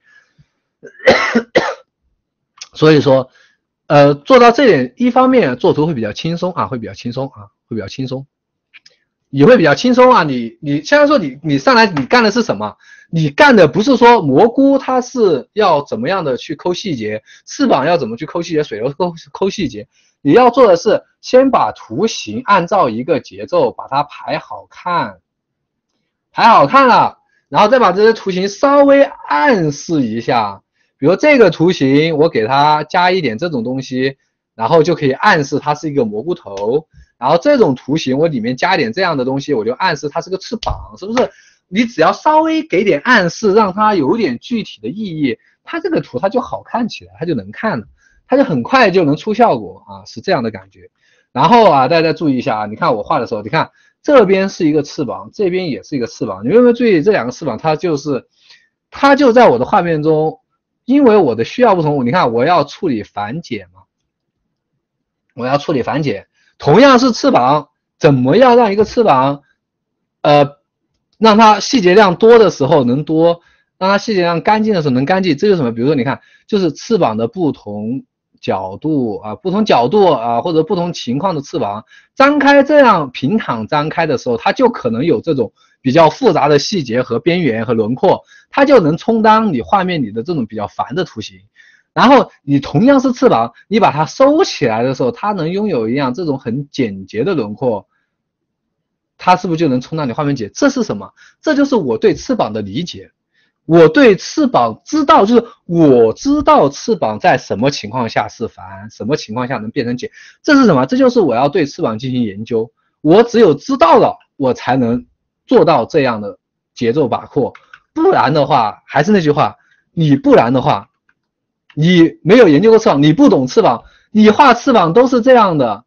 所以说做到这点，一方面做图会比较轻松会比较轻松会比较轻松，你会比较轻松你虽然说你上来你干的是什么？你干的不是说蘑菇它是要怎么样的去抠细节，翅膀要怎么去抠细节，水流抠细节，你要做的是先把图形按照一个节奏把它排好看了，然后再把这些图形稍微暗示一下，比如这个图形我给它加一点这种东西，然后就可以暗示它是一个蘑菇头，然后这种图形我里面加点这样的东西，我就暗示它是个翅膀，是不是？你只要稍微给点暗示，让它有点具体的意义，它这个图它就好看起来，它就能看了，它就很快就能出效果是这样的感觉。然后大家注意一下你看我画的时候，你看这边是一个翅膀，这边也是一个翅膀，你有没有注意这两个翅膀它就在我的画面中，因为我的需要不同，你看我要处理繁简嘛，我要处理繁简，同样是翅膀，怎么样让一个翅膀让它细节量多的时候能多，让它细节量干净的时候能干净，这就是什么？比如说你看就是翅膀的不同角度或者不同情况的翅膀张开，这样平躺张开的时候，它就可能有这种比较复杂的细节和边缘和轮廓，它就能充当你画面里的这种比较繁的图形。然后你同样是翅膀，你把它收起来的时候，它能拥有一样这种很简洁的轮廓，它是不是就能充当你画面节？这是什么？这就是我对翅膀的理解。我对翅膀就是我知道翅膀在什么情况下是繁，什么情况下能变成简，这是什么？这就是我要对翅膀进行研究。我只有知道了，我才能做到这样的节奏把控。不然的话，还是那句话，不然的话，你没有研究过翅膀，你不懂翅膀，你画翅膀都是这样的，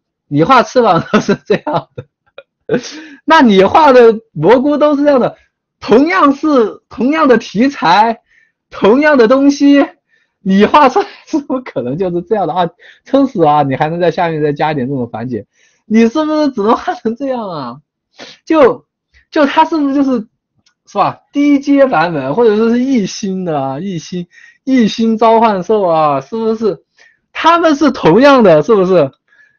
那你画的蘑菇都是这样的，同样的题材，同样的东西，你画出来怎么可能就是这样的撑死你还能在下面再加一点这种繁简，你是不是只能画成这样就它是不是是吧？低阶版本或者说是一星的一星召唤兽是不是？他们是同样的，是不是？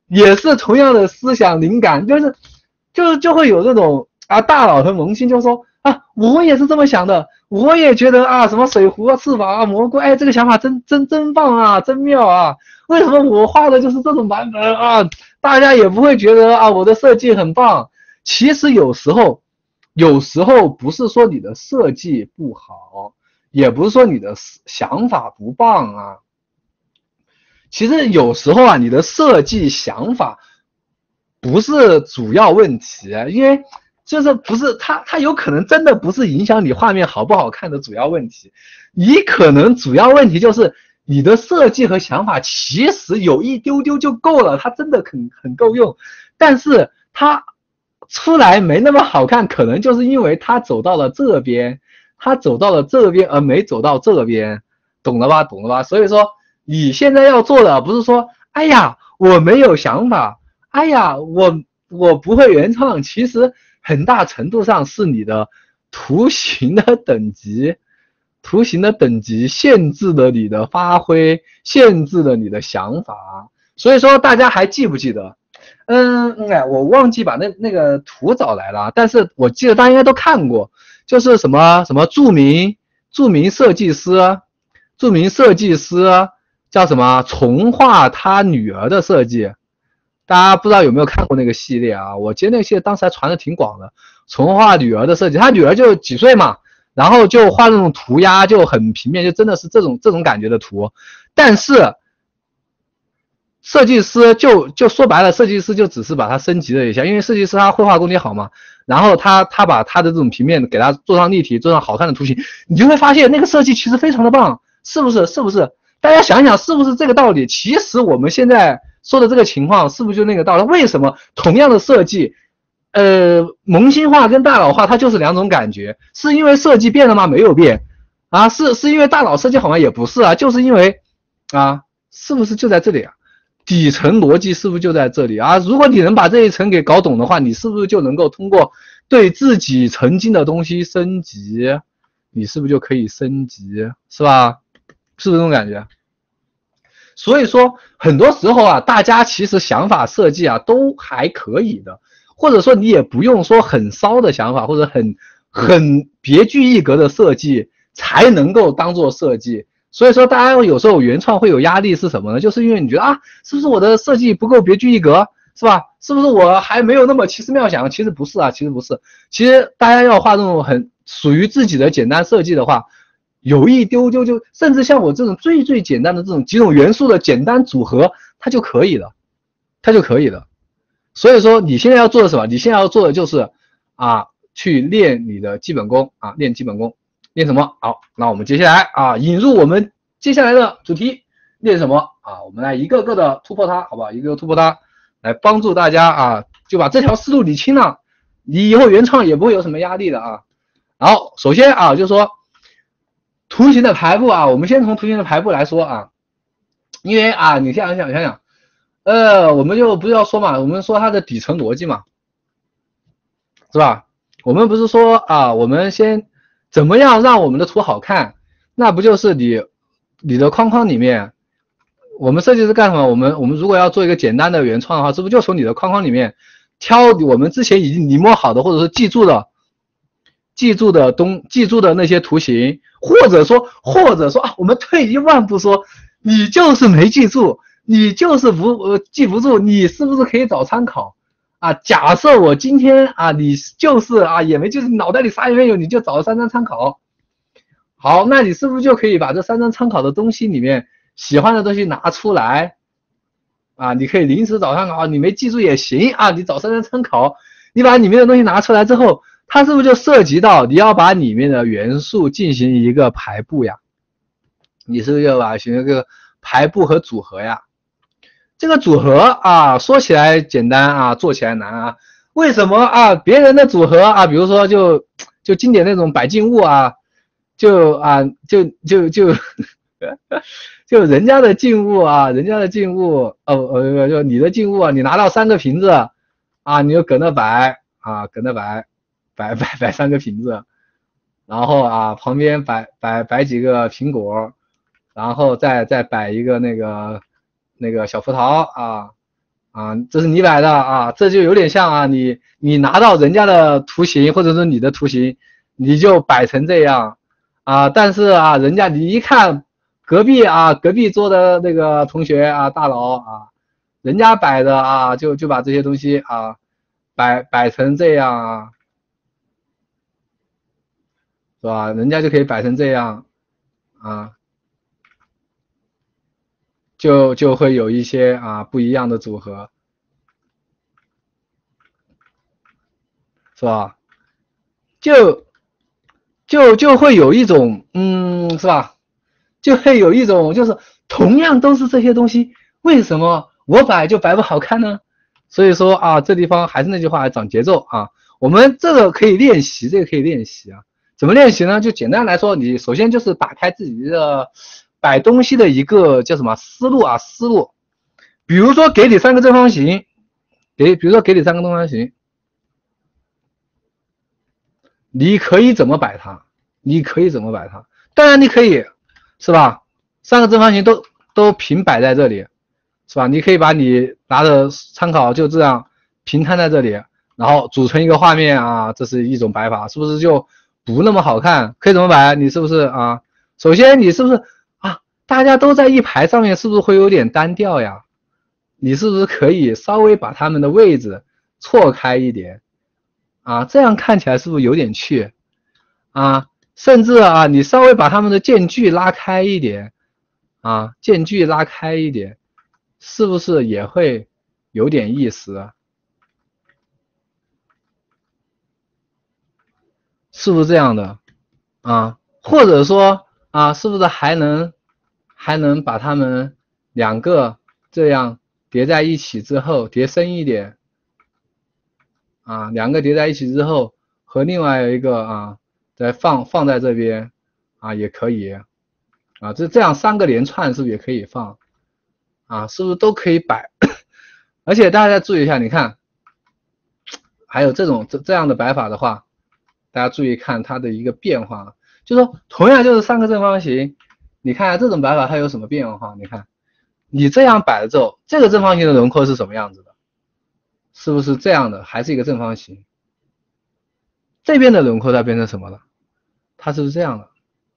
也是同样的思想灵感，就会有这种啊大佬和萌新就说啊，我也是这么想的，我也觉得啊什么水壶啊、翅膀啊、蘑菇，哎，这个想法真棒啊，真妙啊！为什么我画的就是这种版本啊？大家也不会觉得啊我的设计很棒。其实有时候不是说你的设计不好，也不是说你的想法不棒啊。其实有时候啊，你的设计想法不是主要问题，因为就是不是它有可能真的不是影响你画面好不好看的主要问题，你可能主要问题就是你的设计和想法其实有一丢丢就够了，它真的很够用，但是它出来没那么好看，可能就是因为它走到了这边，它走到了这边而没走到这边，懂了吧？懂了吧？所以说你现在要做的不是说，哎呀，我没有想法，哎呀，我不会原创，其实很大程度上是你的图形的等级，图形的等级限制了你的发挥，限制了你的想法。所以说，大家还记不记得？我忘记把那个图找来了，但是我记得大家应该都看过，就是什么著名设计师，著名设计师叫什么重画他女儿的设计，大家不知道有没有看过那个系列啊？我记得那个系列当时还传的挺广的，重画女儿的设计，他女儿就几岁嘛，然后就画那种涂鸦，就很平面，就真的是这种感觉的图，但是设计师就说白了，设计师就只是把它升级了一下，因为设计师他绘画功底好嘛，然后他把他的这种平面给他做上立体，做上好看的图形，你就会发现那个设计其实非常的棒，是不是？是不是？大家想想是不是这个道理？其实我们现在说的这个情况是不是就那个道理？为什么同样的设计，萌新画跟大佬画它就是两种感觉？是因为设计变了吗？没有变啊，是因为大佬设计好吗？也不是啊，就是因为啊，是不是就在这里啊？底层逻辑是不是就在这里啊？如果你能把这一层给搞懂的话，你是不是就能够通过对自己曾经的东西升级？你是不是就可以升级？是吧？是不是这种感觉？所以说，很多时候啊，大家其实想法设计啊都还可以的，或者说你也不用说很骚的想法，或者很别具一格的设计才能够当做设计。所以说，大家有时候原创会有压力是什么呢？就是因为你觉得啊，是不是我的设计不够别具一格，是吧？是不是我还没有那么奇思妙想？其实不是啊，其实不是。其实大家要画这种很属于自己的简单设计的话，有一丢丢就，甚至像我这种最简单的这种几种元素的简单组合，它就可以了，它就可以了。所以说你现在要做的什么？你现在要做的就是啊，去练你的基本功啊，练基本功。练什么？好，那我们接下来啊，引入我们接下来的主题，练什么啊？我们来一个个的突破它，好不好？一个个突破它，来帮助大家啊，就把这条思路理清了，你以后原创也不会有什么压力的啊。然后首先啊，就是说图形的排布啊，我们先从图形的排布来说啊，因为啊，你想想，我们就不要说嘛，我们说它的底层逻辑嘛，是吧？我们不是说啊，我们先怎么样让我们的图好看？那不就是你的框框里面，我们设计师干什么？我们如果要做一个简单的原创的话，是不是就从你的框框里面挑我们之前已经临摹好的，或者是记住的那些图形，或者说啊，我们退一万步说，你就是没记住，你就是记不住，你是不是可以找参考？啊，假设我今天啊，你就是啊，也没就是脑袋里啥也没有，你就找了3张参考。好，那你是不是就可以把这3张参考的东西里面喜欢的东西拿出来啊？你可以临时找参考，你没记住也行啊，你找3张参考，你把里面的东西拿出来之后，它是不是就涉及到你要把里面的元素进行一个排布呀？你是不是要把行一个排布和组合呀？这个组合啊，说起来简单啊，做起来难啊。为什么啊？别人的组合啊，比如说就经典那种摆进物啊，就就人家的进物啊，人家的进物，就你的进物啊，你拿到3个瓶子啊，你就搁那摆啊，搁那摆3个瓶子，然后啊旁边摆几个苹果，然后再摆一个那个小葡萄啊，这是你摆的啊，这就有点像啊，你拿到人家的图形或者是你的图形，你就摆成这样啊，但是啊，人家你一看隔壁桌的那个同学啊，大佬啊，人家摆的啊，就把这些东西啊摆成这样啊，是吧？人家就可以摆成这样啊，就会有一些啊不一样的组合，是吧？就会有一种是吧？就会有一种就是同样都是这些东西，为什么我摆就摆不好看呢？所以说啊，这地方还是那句话，长节奏啊。我们这个可以练习，这个可以练习啊。怎么练习呢？就简单来说，你首先就是打开自己的摆东西的一个叫什么思路啊，思路。比如说给你三个正方形，比如说给你三个正方形，你可以怎么摆它？你可以怎么摆它？当然你可以，是吧？三个正方形都平摆在这里，是吧？你可以把你拿的参考就这样平摊在这里，然后组成一个画面啊，这是一种摆法，是不是就不那么好看？可以怎么摆？你是不是啊？首先你是不是啊？大家都在一排上面，是不是会有点单调呀？你是不是可以稍微把他们的位置错开一点啊？这样看起来是不是有点趣啊？甚至啊，你稍微把他们的间距拉开一点啊，间距拉开一点，是不是也会有点意思啊？是不是这样的啊？或者说啊，是不是还能把它们两个这样叠在一起之后，叠深一点啊，两个叠在一起之后，和另外一个啊，再放在这边啊，也可以啊，这样三个连串是不是也可以放啊？是不是都可以摆？而且大家注意一下，你看，还有这样的摆法的话，大家注意看它的一个变化，就说同样就是三个正方形，你看这种摆法它有什么变化？你看，你这样摆了之后，这个正方形的轮廓是什么样子的？是不是这样的？还是一个正方形？这边的轮廓它变成什么了？它是不是这样的？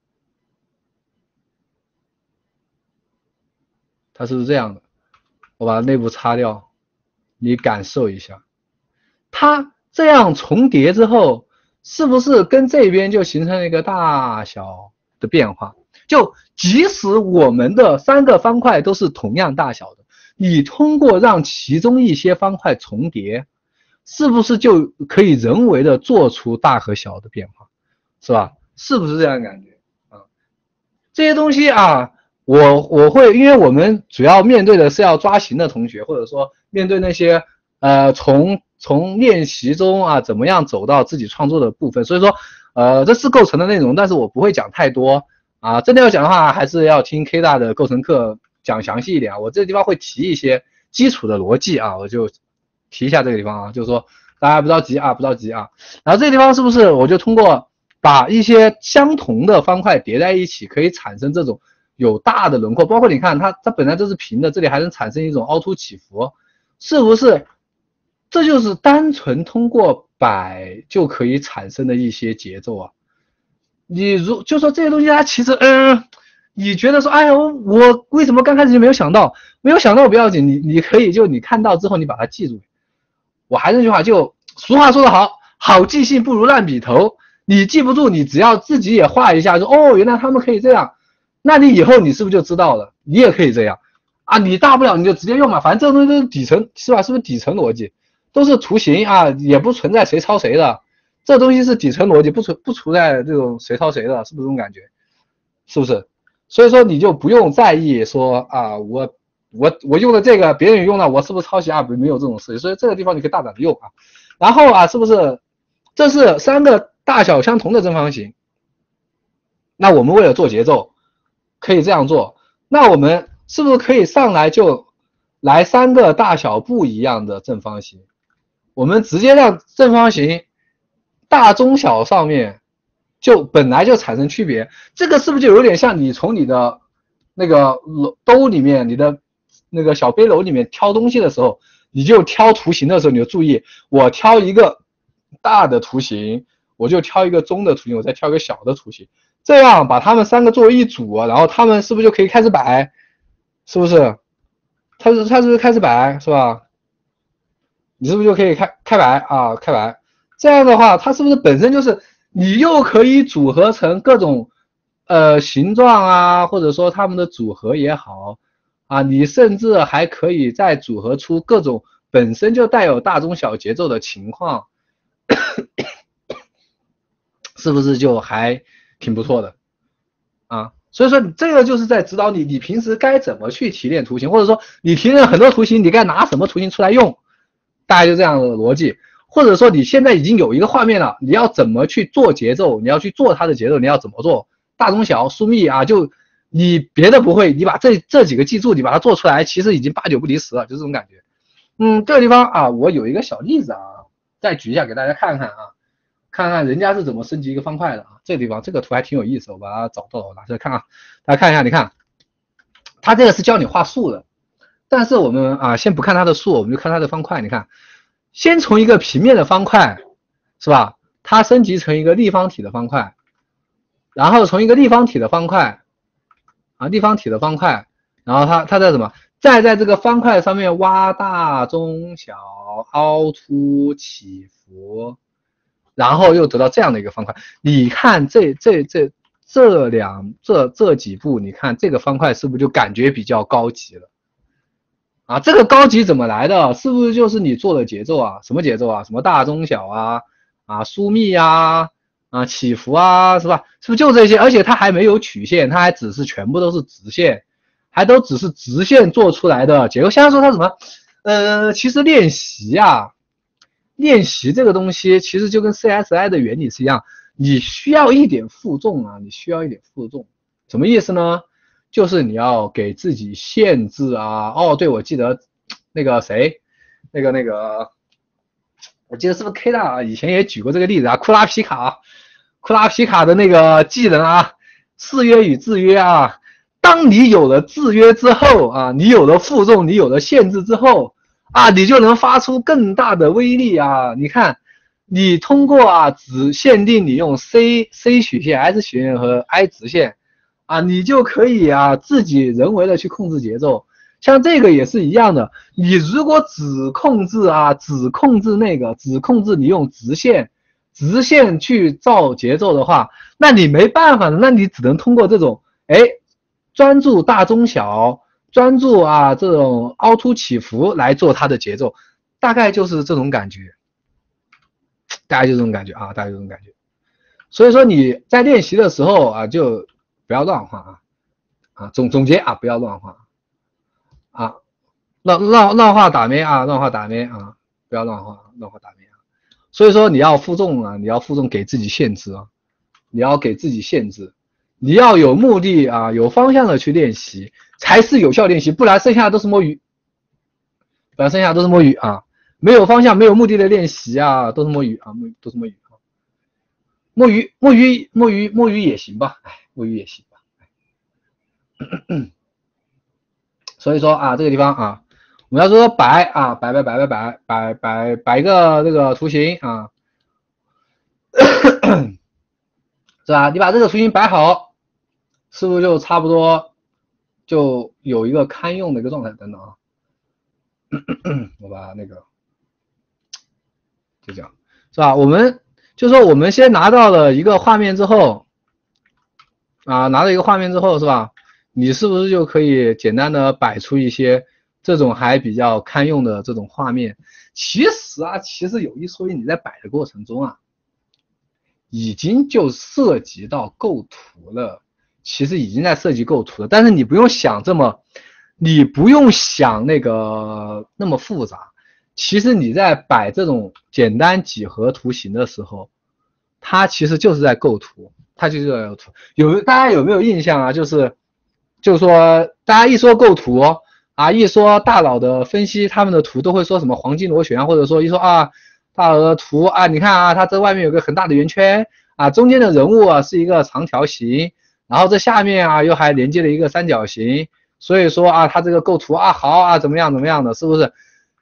它是不是这样的？我把内部擦掉，你感受一下，它这样重叠之后，是不是跟这边就形成了一个大小的变化？就即使我们的三个方块都是同样大小的，你通过让其中一些方块重叠，是不是就可以人为的做出大和小的变化？是吧？是不是这样的感觉啊？这些东西啊，我会，因为我们主要面对的是要抓形的同学，或者说面对那些从练习中啊怎么样走到自己创作的部分，所以说这是构成的内容，但是我不会讲太多啊，真的要讲的话，还是要听 K 大的构成课讲详细一点啊，我这个地方会提一些基础的逻辑啊，我就提一下这个地方啊，就是说大家不着急啊，不着急啊，然后这个地方是不是我就通过把一些相同的方块叠在一起，可以产生这种有大的轮廓，包括你看它本来都是平的，这里还能产生一种凹凸起伏，是不是？这就是单纯通过摆就可以产生的一些节奏啊。就说这些东西它其实你觉得说哎呀我为什么刚开始就没有想到？没有想到不要紧，你可以就你看到之后你把它记住。我还是那句话，就俗话说得好，好记性不如烂笔头。你记不住，你只要自己也画一下，说哦，原来他们可以这样，那你以后你是不是就知道了？你也可以这样啊，你大不了你就直接用嘛，反正这个东西都是底层，是吧？是不是底层逻辑？都是图形啊，也不存在谁抄谁的，这东西是底层逻辑，不存在这种谁抄谁的，是不是这种感觉？是不是？所以说你就不用在意说啊，我用的这个别人用了，我是不是抄袭啊？没有这种事情，所以这个地方你可以大胆的用啊。然后啊，是不是这是三个大小相同的正方形？那我们为了做节奏，可以这样做。那我们是不是可以上来就来三个大小不一样的正方形？我们直接让正方形大中小上面就本来就产生区别，这个是不是就有点像你从你的那个兜里面，你的那个小背篓里面挑东西的时候， 你就挑图形的时候，你就注意，我挑一个大的图形，我就挑一个中的图形，我再挑一个小的图形，这样把它们3个作为一组，然后它们是不是就可以开始摆？是不是？它是不是开始摆，是吧？你是不是就可以开摆啊？开摆，这样的话，它是不是本身就是你又可以组合成各种形状啊，或者说它们的组合也好啊，你甚至还可以再组合出各种本身就带有大中小节奏的情况，是不是就还挺不错的啊？所以说你这个就是在指导你平时该怎么去提炼图形，或者说你提炼很多图形，你该拿什么图形出来用，大概就这样的逻辑。或者说你现在已经有一个画面了，你要怎么去做节奏，你要去做它的节奏，你要怎么做大中小疏密啊，就你别的不会，你把这几个记住，你把它做出来，其实已经8、9不离10了，就这种感觉。这个地方啊，我有一个小例子啊，再举一下给大家看看啊，看看人家是怎么升级一个方块的啊。这个地方这个图还挺有意思，我把它找到了，我拿出来看啊，大家看一下，你看，它这个是教你画树的，但是我们啊先不看它的树，我们就看它的方块，你看。先从一个平面的方块，是吧？它升级成一个立方体的方块，然后从一个立方体的方块，然后它在什么？再在这个方块上面挖大、中、小、凹凸、起伏，然后又得到这样的一个方块。你看这几步，你看这个方块是不是就感觉比较高级了？啊，这个高级怎么来的？是不是就是你做的节奏啊？什么节奏啊？什么大中小啊，疏密啊，起伏啊，是吧？是不是就这些？而且它还没有曲线，它还只是全部都是直线，还都只是直线做出来的结构。相当于说它什么？其实练习这个东西其实就跟 CSI 的原理是一样，你需要一点负重啊，你需要一点负重，什么意思呢？就是你要给自己限制啊。哦，对，我记得那个谁，那个，我记得是不是 K 大啊？以前也举过这个例子啊，库拉皮卡的那个技能啊，制约与制约啊。当你有了制约之后啊，你有了负重，你有了限制之后啊，你就能发出更大的威力啊。你看，你通过啊只限定你用 C 曲线、S 曲线和 I 直线。啊，你就可以啊自己人为的去控制节奏，像这个也是一样的。你如果只控制你用直线去造节奏的话，那你没办法的，那你只能通过这种专注大中小，专注啊这种凹凸起伏来做它的节奏，大概就是这种感觉，大概就这种感觉。所以说你在练习的时候啊，就不要乱画总结啊，不要乱画啊，乱画打咩啊，不要乱画打咩啊。所以说你要负重啊，给自己限制啊，你要给自己限制，你要有目的啊，有方向的去练习才是有效练习，不然剩下的都是摸鱼，啊，没有方向没有目的的练习啊，都是摸鱼啊，都是摸鱼。摸鱼也行吧，摸鱼也行吧。所以说啊，这个地方啊，我们要说摆一个这个图形啊，是吧？你把这个图形摆好，是不是就差不多就有一个堪用的一个状态？等等啊，我把那个就这样，是吧？我们就说我们先拿到了一个画面之后啊，是吧？你是不是就可以简单的摆出一些这种还比较堪用的这种画面？其实有一说一，你在摆的过程中啊，已经就涉及到构图了，其实已经在涉及构图了，但是你不用想那个那么复杂。其实你在摆这种简单几何图形的时候，它其实就是在构图，大家有没有印象啊？就是说，大家一说构图啊，一说大佬的分析，他们的图都会说什么黄金螺旋，或者说一说啊，大佬的图啊，你看啊，它这外面有个很大的圆圈啊，中间的人物啊是一个长条形，然后这下面啊又还连接了一个三角形，所以说啊，它这个构图啊好啊，怎么样的，是不是？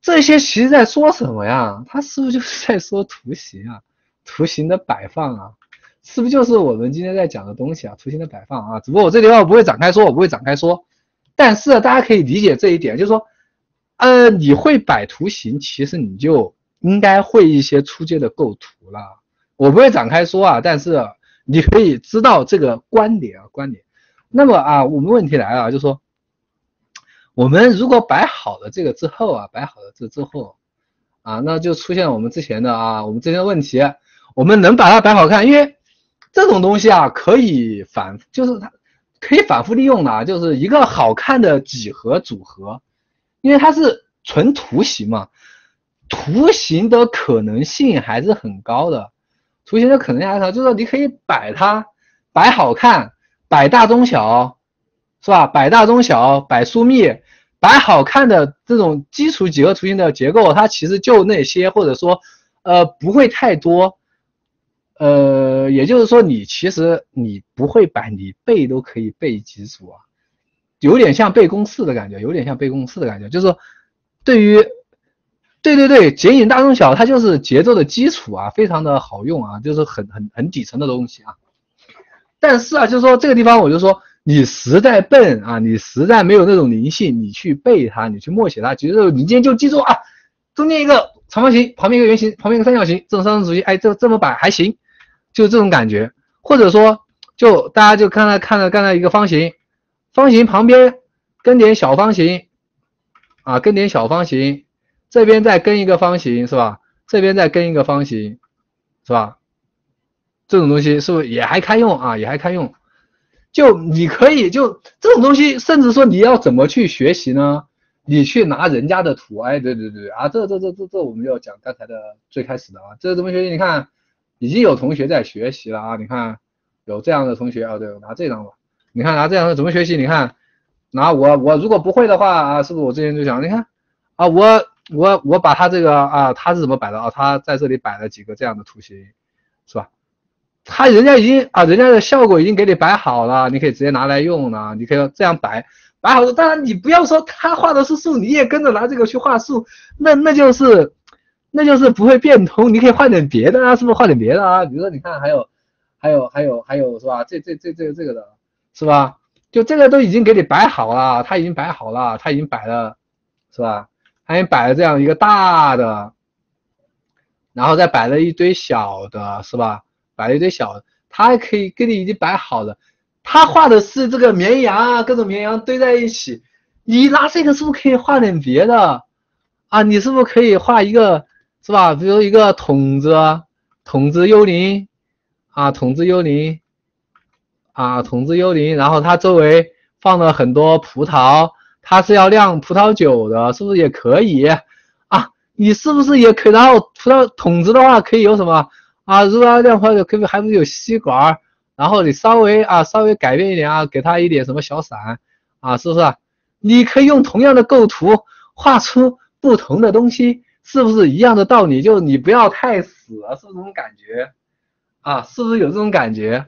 这些其实在说什么呀？它是不是就是在说图形啊？图形的摆放啊，是不是就是我们今天在讲的东西啊？图形的摆放啊，只不过我这地方我不会展开说，我不会展开说。但是大家可以理解这一点，就是说，你会摆图形，其实你就应该会一些初阶的构图了。我不会展开说啊，但是你可以知道这个观点啊，观点。那么啊，我们问题来了，就是说，我们如果摆好了这个之后啊，摆好了这之后啊，那就出现我们之前的啊，我们之前的问题，我们能把它摆好看，因为这种东西啊，可以就是它可以反复利用的啊，就是一个好看的几何组合，因为它是纯图形嘛，图形的可能性还是很高的，图形的可能性还是高，就是说你可以摆它，摆好看，摆大中小，是吧？摆大中小，摆疏密，摆好看的这种基础几何图形的结构，它其实就那些，或者说不会太多。也就是说，其实你不会摆，你背都可以背基础啊，有点像背公式的感觉，有点像背公式的感觉，就是说，对于，对，剪影大中小，它就是节奏的基础啊，非常的好用啊，就是很底层的东西啊。但是啊，就是说这个地方，我就说你实在笨啊，你实在没有那种灵性，你去背它，你去默写它，其实你今天就记住啊，中间一个长方形，旁边一个圆形，旁边一个三角形，这种三种属性，哎，这么摆还行。就这种感觉，或者说，就大家就看到刚才一个方形，方形旁边跟点小方形，啊，跟点小方形，这边再跟一个方形是吧？这边再跟一个方形是吧？这种东西是不是也还堪用啊？也还堪用。就你可以就这种东西，甚至说你要怎么去学习呢？你去拿人家的图，哎，对啊，这我们要讲刚才的最开始的啊，这怎么学习？你看。已经有同学在学习了啊！你看，有这样的同学啊，对，我拿这张吧。你看拿这样的怎么学习？你看，拿我如果不会的话啊，是不是我之前就讲？你看啊，我把他这个啊，他是怎么摆的啊？他在这里摆了几个这样的图形，是吧？人家已经啊，人家的效果已经给你摆好了，你可以直接拿来用了。你可以这样摆好了。当然你不要说他画的是树，你也跟着拿这个去画树，那就是不会变通，你可以换点别的啊，是不是换点别的啊？比如说你看还有是吧？这个的是吧？就这个都已经给你摆好了，他已经摆好了，他已经摆了是吧？他已经摆了这样一个大的，然后再摆了一堆小的，是吧？摆了一堆小的，他还可以给你已经摆好了。他画的是这个绵羊啊，各种绵羊堆在一起，你拿这个是不是可以画点别的啊？你是不是可以画一个？是吧？比如一个筒子幽灵啊，筒子幽灵啊，筒子幽灵，然后它周围放了很多葡萄，它是要酿葡萄酒的，是不是也可以啊？你是不是也可以？然后葡萄筒子的话可以有什么啊？如果要酿葡萄酒，可不可以还不是有吸管？然后你稍微改变一点啊，给它一点什么小伞啊，是不是？你可以用同样的构图画出不同的东西。是不是一样的道理？就你不要太死了，是不是这种感觉啊？是不是有这种感觉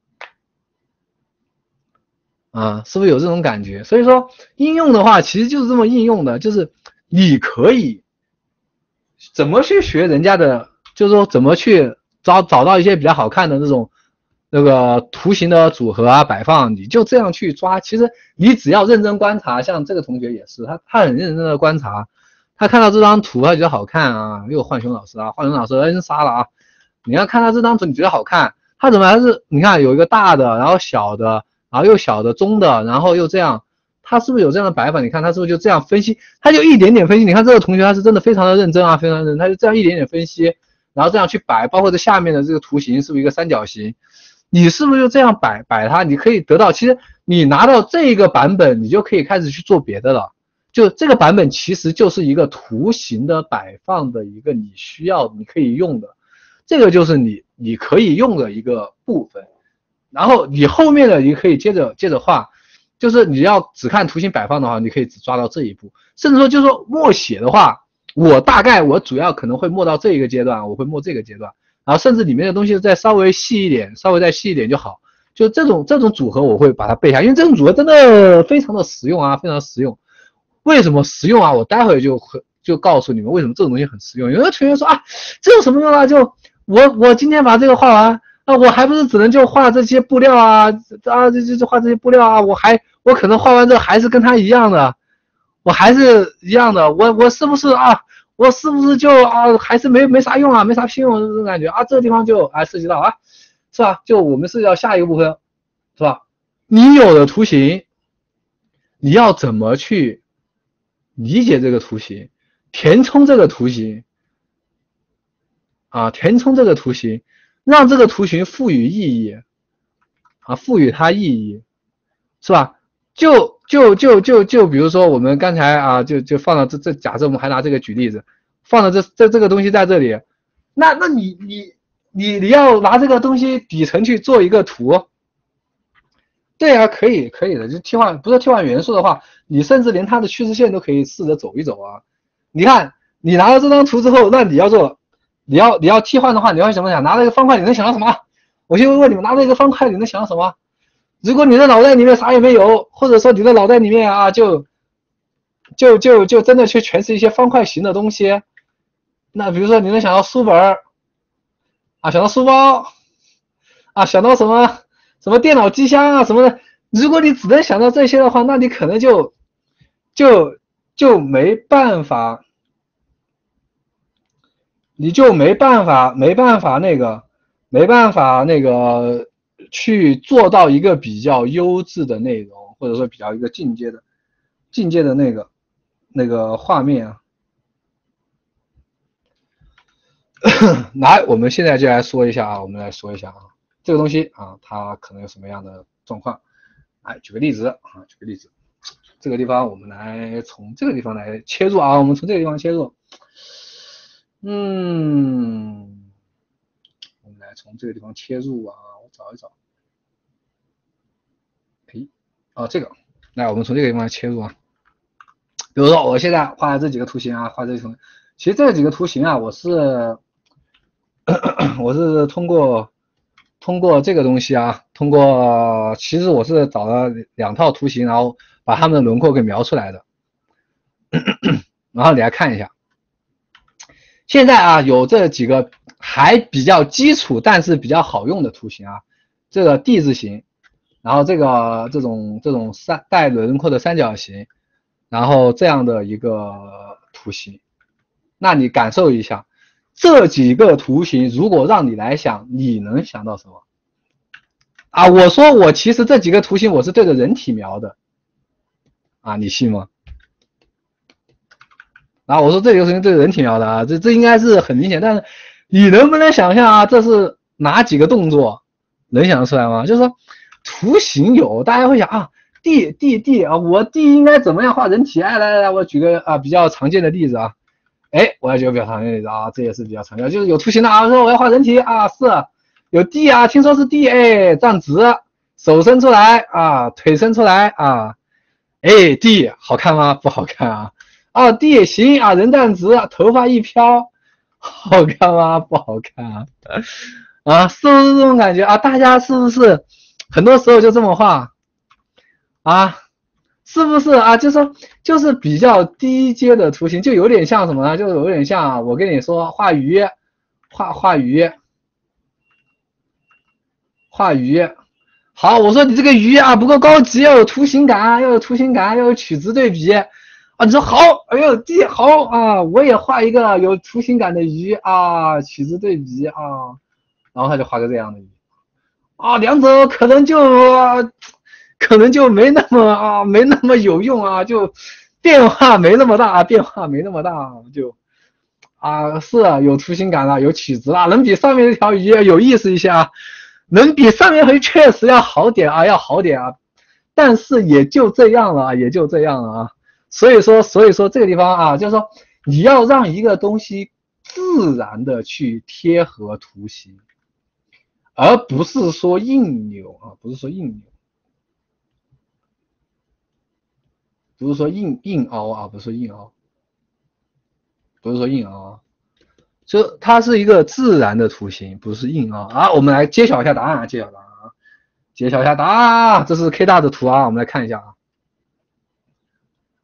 啊？是不是有这种感觉？所以说应用的话，其实就是这么应用的，就是你可以怎么去学人家的，就是说怎么去找到一些比较好看的那个图形的组合啊摆放，你就这样去抓。其实你只要认真观察，像这个同学也是，他很认真的观察。他看到这张图，他觉得好看啊，又浣熊老师啊，浣熊老师恩杀了啊！你要看到这张图，你觉得好看，他怎么还是你看有一个大的，然后小的，然后又小的、中的，然后又这样，他是不是有这样的摆法？你看他是不是就这样分析？他就一点点分析。你看这个同学他是真的非常的认真啊，非常认真，他就这样一点点分析，然后这样去摆，包括这下面的这个图形是不是一个三角形？你是不是就这样摆它？你可以得到，其实你拿到这个版本，你就可以开始去做别的了。就这个版本其实就是一个图形的摆放的一个你需要你可以用的，这个就是你可以用的一个部分，然后你后面的你可以接着画，就是你要只看图形摆放的话，你可以只抓到这一步，甚至说就是说默写的话，我主要可能会默到这一个阶段，我会默这个阶段，然后甚至里面的东西再稍微细一点，稍微再细一点就好，就这种组合我会把它背下，因为这种组合真的非常的实用啊，非常实用。为什么实用啊？我待会就就告诉你们为什么这种东西很实用。有的同学说啊，这有什么用啊？就我今天把这个画完啊，我还不是只能就画这些布料啊就画这些布料啊，我可能画完这还是跟他一样的，我还是一样的，我是不是啊？我是不是就还是没啥用啊，没啥屁用这种感觉啊？这个地方就涉及到啊，是吧？就我们涉及到下一个部分，是吧？你有的图形，你要怎么去理解这个图形，填充这个图形啊，填充这个图形，让这个图形赋予意义啊，赋予它意义，是吧？就比如说我们刚才啊，就放到这假设我们还拿这个举例子，放到这个东西在这里，那你要拿这个东西底层去做一个图，对啊，可以的，就替换，不是替换元素的话，你甚至连它的趋势线都可以试着走一走啊。你看，你拿到这张图之后，那你要替换的话，你要怎么想？拿了一个方块，你能想到什么？我先问问你们，拿了一个方块，你能想到什么？如果你的脑袋里面啥也没有，或者说你的脑袋里面啊，就真的去诠释一些方块形的东西，那比如说你能想到书本啊，想到书包啊，想到什么电脑机箱啊什么的，如果你只能想到这些的话，那你可能就没办法，你就没办法那个去做到一个比较优质的内容，或者说比较一个进阶的那个画面啊。来，我们现在就来说一下啊，这个东西啊，它可能有什么样的状况？哎，举个例子，这个地方我们来从这个地方来切入啊，我们从这个地方切入。我们来从这个地方切入啊，我找一找。这个，来，我们从这个地方来切入啊。比如说，我现在画的这几个图形啊，其实这几个图形啊，我是通过这个东西啊，其实我是找了2套图形，然后把它们的轮廓给描出来的。然后你来看一下，现在啊有这几个还比较基础但是比较好用的图形啊，这个 D 字形，然后这种带轮廓的三角形，然后这样的一个图形，那你感受一下。这几个图形如果让你来想，你能想到什么啊？我说我其实这几个图形我是对着人体描的啊，你信吗？然后我说这几个图形对着人体描的啊，这应该是很明显，但是你能不能想象啊？这是哪几个动作？能想得出来吗？就是说图形有，大家会想啊 ，D 啊，我 D 应该怎么样画人体？来，我举个比较常见的例子啊。我要举个比较常见的例子啊，这也是比较常见，就是有图形的啊，说我要画人体啊，是有 D 啊，听说是 D， 站直，手伸出来啊，腿伸出来啊，D 好看吗？不好看啊，D 行啊，人站直，头发一飘，好看吗？不好看啊，是不是这种感觉啊？大家是不是很多时候就这么画啊？是不是啊？就是比较低阶的图形，就有点像什么呢？就有点像我跟你说画鱼，画鱼。好，我说你这个鱼啊不够高级，要有图形感，要有曲直对比啊。你说好，哎呦弟好啊，我也画一个有图形感的鱼啊，曲直对比啊，然后他就画个这样的鱼啊，两者可能就没那么有用啊，就变化没那么大，就是有图形感了，有曲直了，能比上面这条鱼有意思一些啊，能比上面回确实要好点啊，但是也就这样了啊，所以说这个地方啊，就是说你要让一个东西自然的去贴合图形，而不是说硬扭啊，不是说硬凹啊，就它是一个自然的图形，不是硬凹啊。我们来揭晓一下答案啊，这是 K 大的图啊，我们来看一下啊。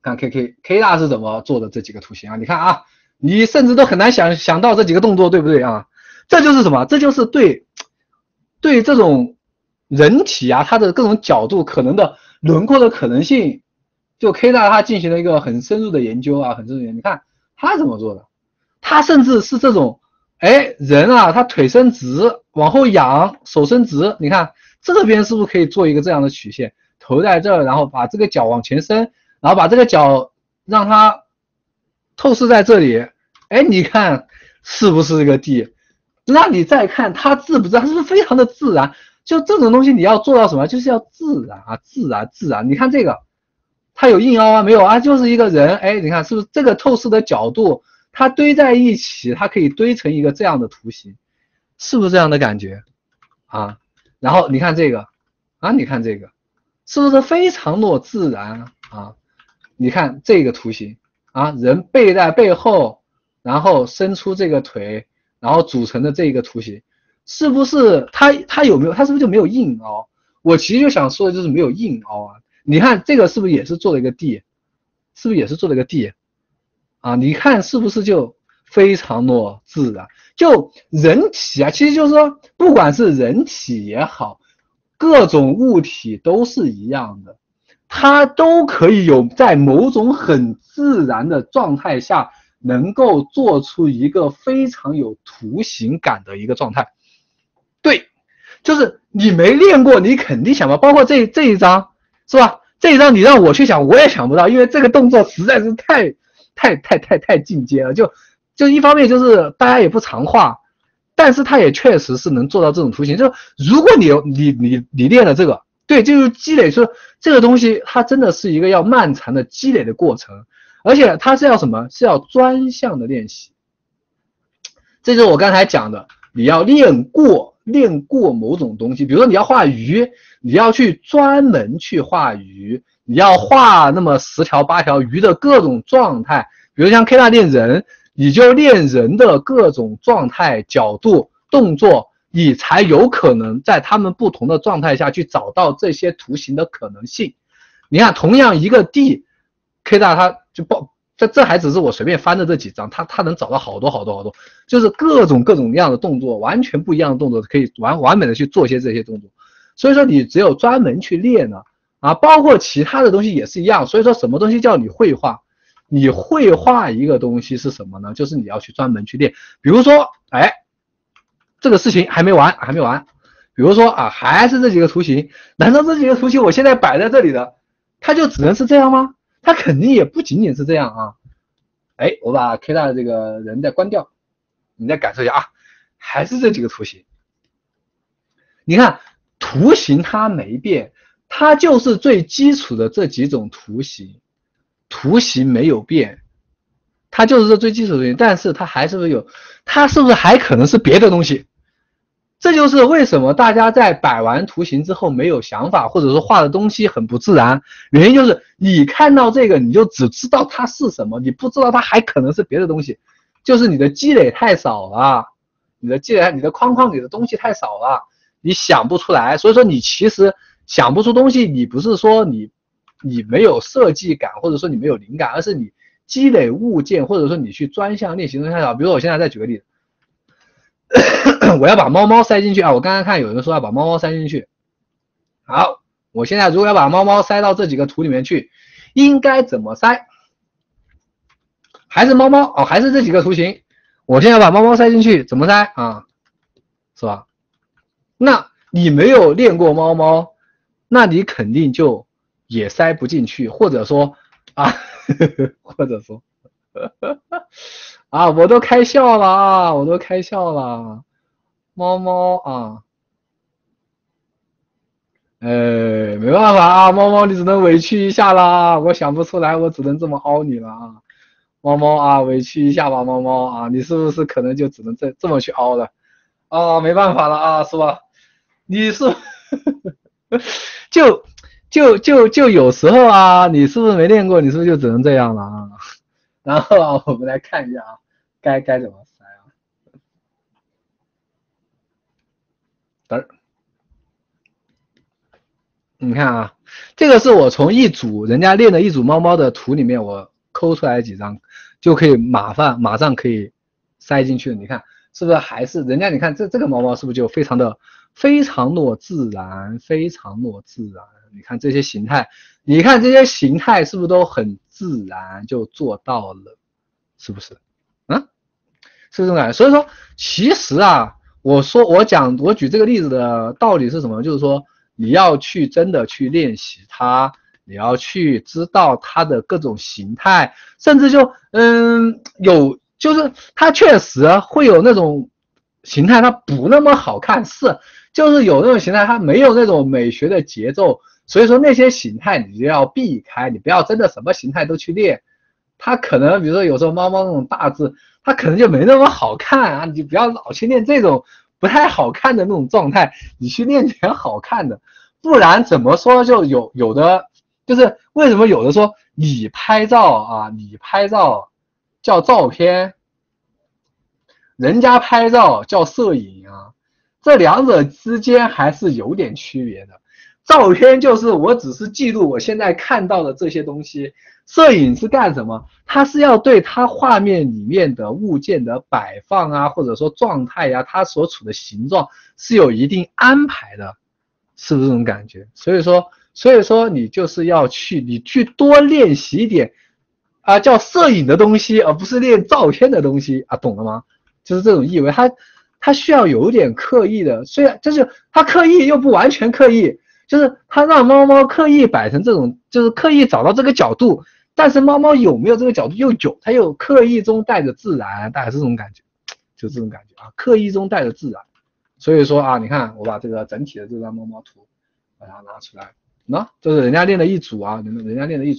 看 K 大是怎么做的这几个图形啊？你看啊，你甚至都很难想到这几个动作，对不对啊？这就是什么？这就是对这种人体啊，它的各种角度可能的轮廓的可能性，就 K 大他进行了一个很深入的研究啊，很深入的研究。你看他怎么做的？他甚至是这种，哎，人啊，他腿伸直，往后仰，手伸直，你看这边是不是可以做一个这样的曲线？头在这儿，然后把这个脚往前伸，然后把这个脚让它透视在这里，哎，你看是不是这个地？那你再看它自不自然，它是不是非常的自然？就这种东西你要做到什么？就是要自然啊，自然。你看这个，它有硬凹啊？没有啊，就是一个人，哎，你看是不是这个透视的角度，它堆在一起，它可以堆成一个这样的图形，是不是这样的感觉啊？然后你看这个啊，你看这个。是不是非常的自然啊？你看这个图形啊，人背在背后，然后伸出这个腿，然后组成的这个图形，是不是它有没有？它是不是就没有硬凹？我其实就想说的就是没有硬凹啊。你看这个是不是也是做了一个地？是不是也是做了一个地啊？你看是不是就非常的自然？就人体啊，其实就是说，不管是人体也好。各种物体都是一样的，它都可以有在某种很自然的状态下，能够做出一个非常有图形感的一个状态。对，就是你没练过，你肯定想不到。包括这一张，是吧？这一张你让我去想，我也想不到，因为这个动作实在是太进阶了。就一方面就是大家也不常画。但是它也确实是能做到这种图形，就是如果你练了这个，对，就是积累，说这个东西它真的是一个要漫长的积累的过程，而且它是要什么？是要专项的练习。这就是我刚才讲的，你要练过某种东西，比如说你要画鱼，你要去专门去画鱼，你要画那么10条8条鱼的各种状态，比如像 K 大练人。你就练人的各种状态、角度、动作，你才有可能在他们不同的状态下去找到这些图形的可能性。你看，同样一个地 ，K 大他就这还只是我随便翻的这几张，他能找到好多，就是各种各样的动作，完全不一样的动作，可以完美的去做些这些动作。所以说，你只有专门去练呢，啊，包括其他的东西也是一样。所以说，什么东西叫你会画？你会画一个东西是什么呢？就是你要去专门去练。比如说，哎，这个事情还没完。比如说啊，还是这几个图形，难道这几个图形我现在摆在这里的，它就只能是这样吗？它肯定也不仅仅是这样啊。哎，我把 K 大的这个人再关掉，你再感受一下啊，还是这几个图形。你看图形它没变，它就是最基础的这几种图形。图形没有变，它就是这最基础的东西，但是它还是有，它是不是还可能是别的东西？这就是为什么大家在摆完图形之后没有想法，或者说画的东西很不自然，原因就是你看到这个你就只知道它是什么，你不知道它还可能是别的东西，就是你的积累太少了，你的框框里的东西太少了，你想不出来。所以说你其实想不出东西，你不是说你没有设计感，或者说你没有灵感，而是你积累物件，或者说你去专项练习东西太少。比如说我现在再举个例子，我要把猫猫塞进去啊，我刚刚看有人说要把猫猫塞进去。好，我现在如果要把猫猫塞到这几个图里面去，应该怎么塞？还是猫猫哦，还是这几个图形。我现在把猫猫塞进去，怎么塞啊？是吧？那你没有练过猫猫，那你肯定就也塞不进去，或者说啊，或者说啊，我都开笑了啊，我都开笑了，猫猫啊，没办法啊，猫猫你只能委屈一下啦，我想不出来，我只能这么凹你了啊，猫猫啊，委屈一下吧，猫猫啊，你是不是可能就只能这么去凹了啊？没办法了啊，是吧？你是就有时候啊，你是不是没练过？你是不是就只能这样了啊？然后啊，我们来看一下啊，该怎么塞啊？等你看啊，这个是我从一组人家练的一组猫猫的图里面我抠出来几张，就可以马上可以塞进去。你看是不是还是人家？你看这个猫猫是不是就非常诺自然，非常诺自然？你看这些形态，你看这些形态是不是都很自然就做到了？是不是？啊，是不是这种感觉？所以说，其实啊，我举这个例子的道理是什么？就是说，你要去真的去练习它，你要去知道它的各种形态，甚至就是它确实会有那种形态，它不那么好看，就是有那种形态，它没有那种美学的节奏，所以说那些形态你就要避开，你不要真的什么形态都去练。它可能比如说有时候猫猫那种大字，它可能就没那么好看啊，你就不要老去练这种不太好看的那种状态，你去练点好看的，不然怎么说就有的就是为什么有的说你拍照叫照片，人家拍照叫摄影啊，这两者之间还是有点区别的。照片就是我只是记录我现在看到的这些东西，摄影是干什么？它是要对它画面里面的物件的摆放啊，或者说状态啊，它所处的形状是有一定安排的，是不是这种感觉？所以说你就是要你去多练习一点啊，叫摄影的东西，而不是练照片的东西啊，懂了吗？就是这种意味，它需要有点刻意的，虽然就是它刻意又不完全刻意。就是他让猫猫刻意摆成这种，就是刻意找到这个角度，但是猫猫有没有这个角度又有，它又刻意中带着自然，大概是这种感觉，就这种感觉啊，刻意中带着自然。所以说啊，你看我把这个整体的这张猫猫图把它拿出来，这是人家练的一组啊，人家练的一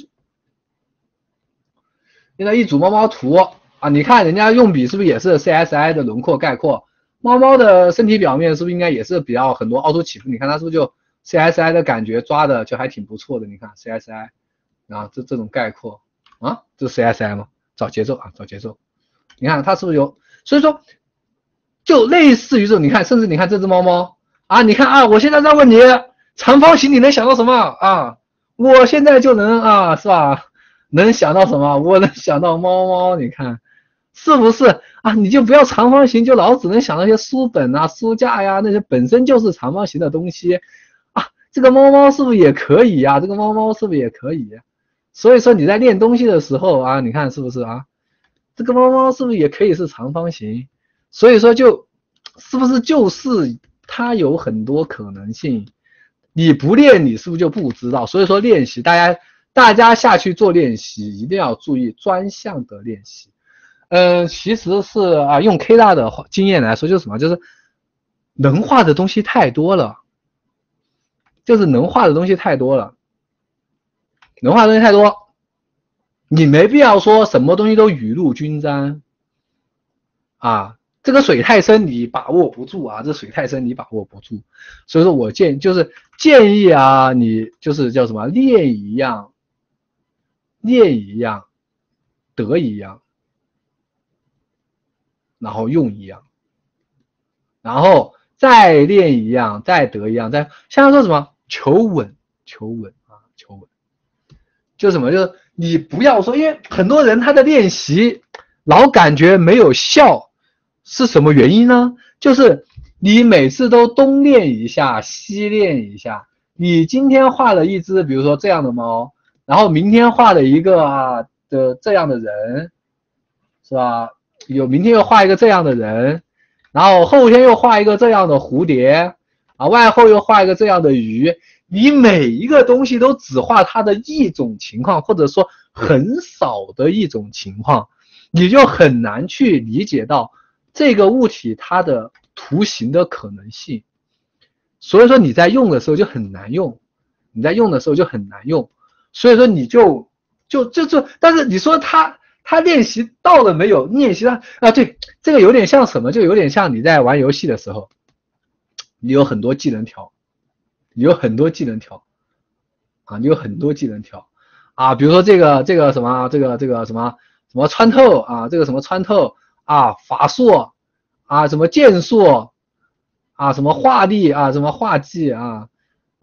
组猫猫图啊，你看人家用笔是不是也是 CSI 的轮廓概括？猫猫的身体表面是不是应该也是比较很多凹凸起伏？你看它是不是就CSI 的感觉抓的就还挺不错的，你看 CSI， 然后这种概括啊，这是 CSI 吗？找节奏啊，找节奏，你看它是不是有？所以说，就类似于这种，你看，甚至你看这只猫猫啊，你看啊，我现在在问你长方形，你能想到什么啊？我现在就能啊，是吧？能想到什么？我能想到猫猫，你看是不是啊？你就不要长方形，就老只能想到一些书本啊、书架呀，那些本身就是长方形的东西。这个猫猫是不是也可以呀？这个猫猫是不是也可以？所以说你在练东西的时候啊，你看是不是啊？这个猫猫是不是也可以是长方形？所以说是不是就是它有很多可能性？你不练你是不是就不知道？所以说练习，大家下去做练习一定要注意专项的练习。其实是啊，用 K 大的经验来说，就是什么？就是能画的东西太多了。就是能画的东西太多了，你没必要说什么东西都雨露均沾啊。这个水太深你把握不住啊，所以说我建议啊，你就是叫什么练一样得一样，然后用一样，然后再练一样再得一样，像说什么求稳啊，求稳。就什么，就是你不要说，因为很多人他的练习老感觉没有效，是什么原因呢？就是你每次都东练一下西练一下，你今天画了一只比如说这样的猫，然后明天画了一个这样的人，是吧？明天又画一个这样的人，然后后天又画一个这样的蝴蝶啊，外后又画一个这样的鱼。你每一个东西都只画它的一种情况，或者说很少的一种情况，你就很难去理解到这个物体它的图形的可能性。所以说你在用的时候就很难用，所以说你但是你说他练习到了没有？练习到啊，对，这个有点像什么？就有点像你在玩游戏的时候，你有很多技能条。啊，比如说这个什么什么穿透啊，这个什么穿透啊，法术啊，什么剑术啊，什么画力啊，什么画技啊，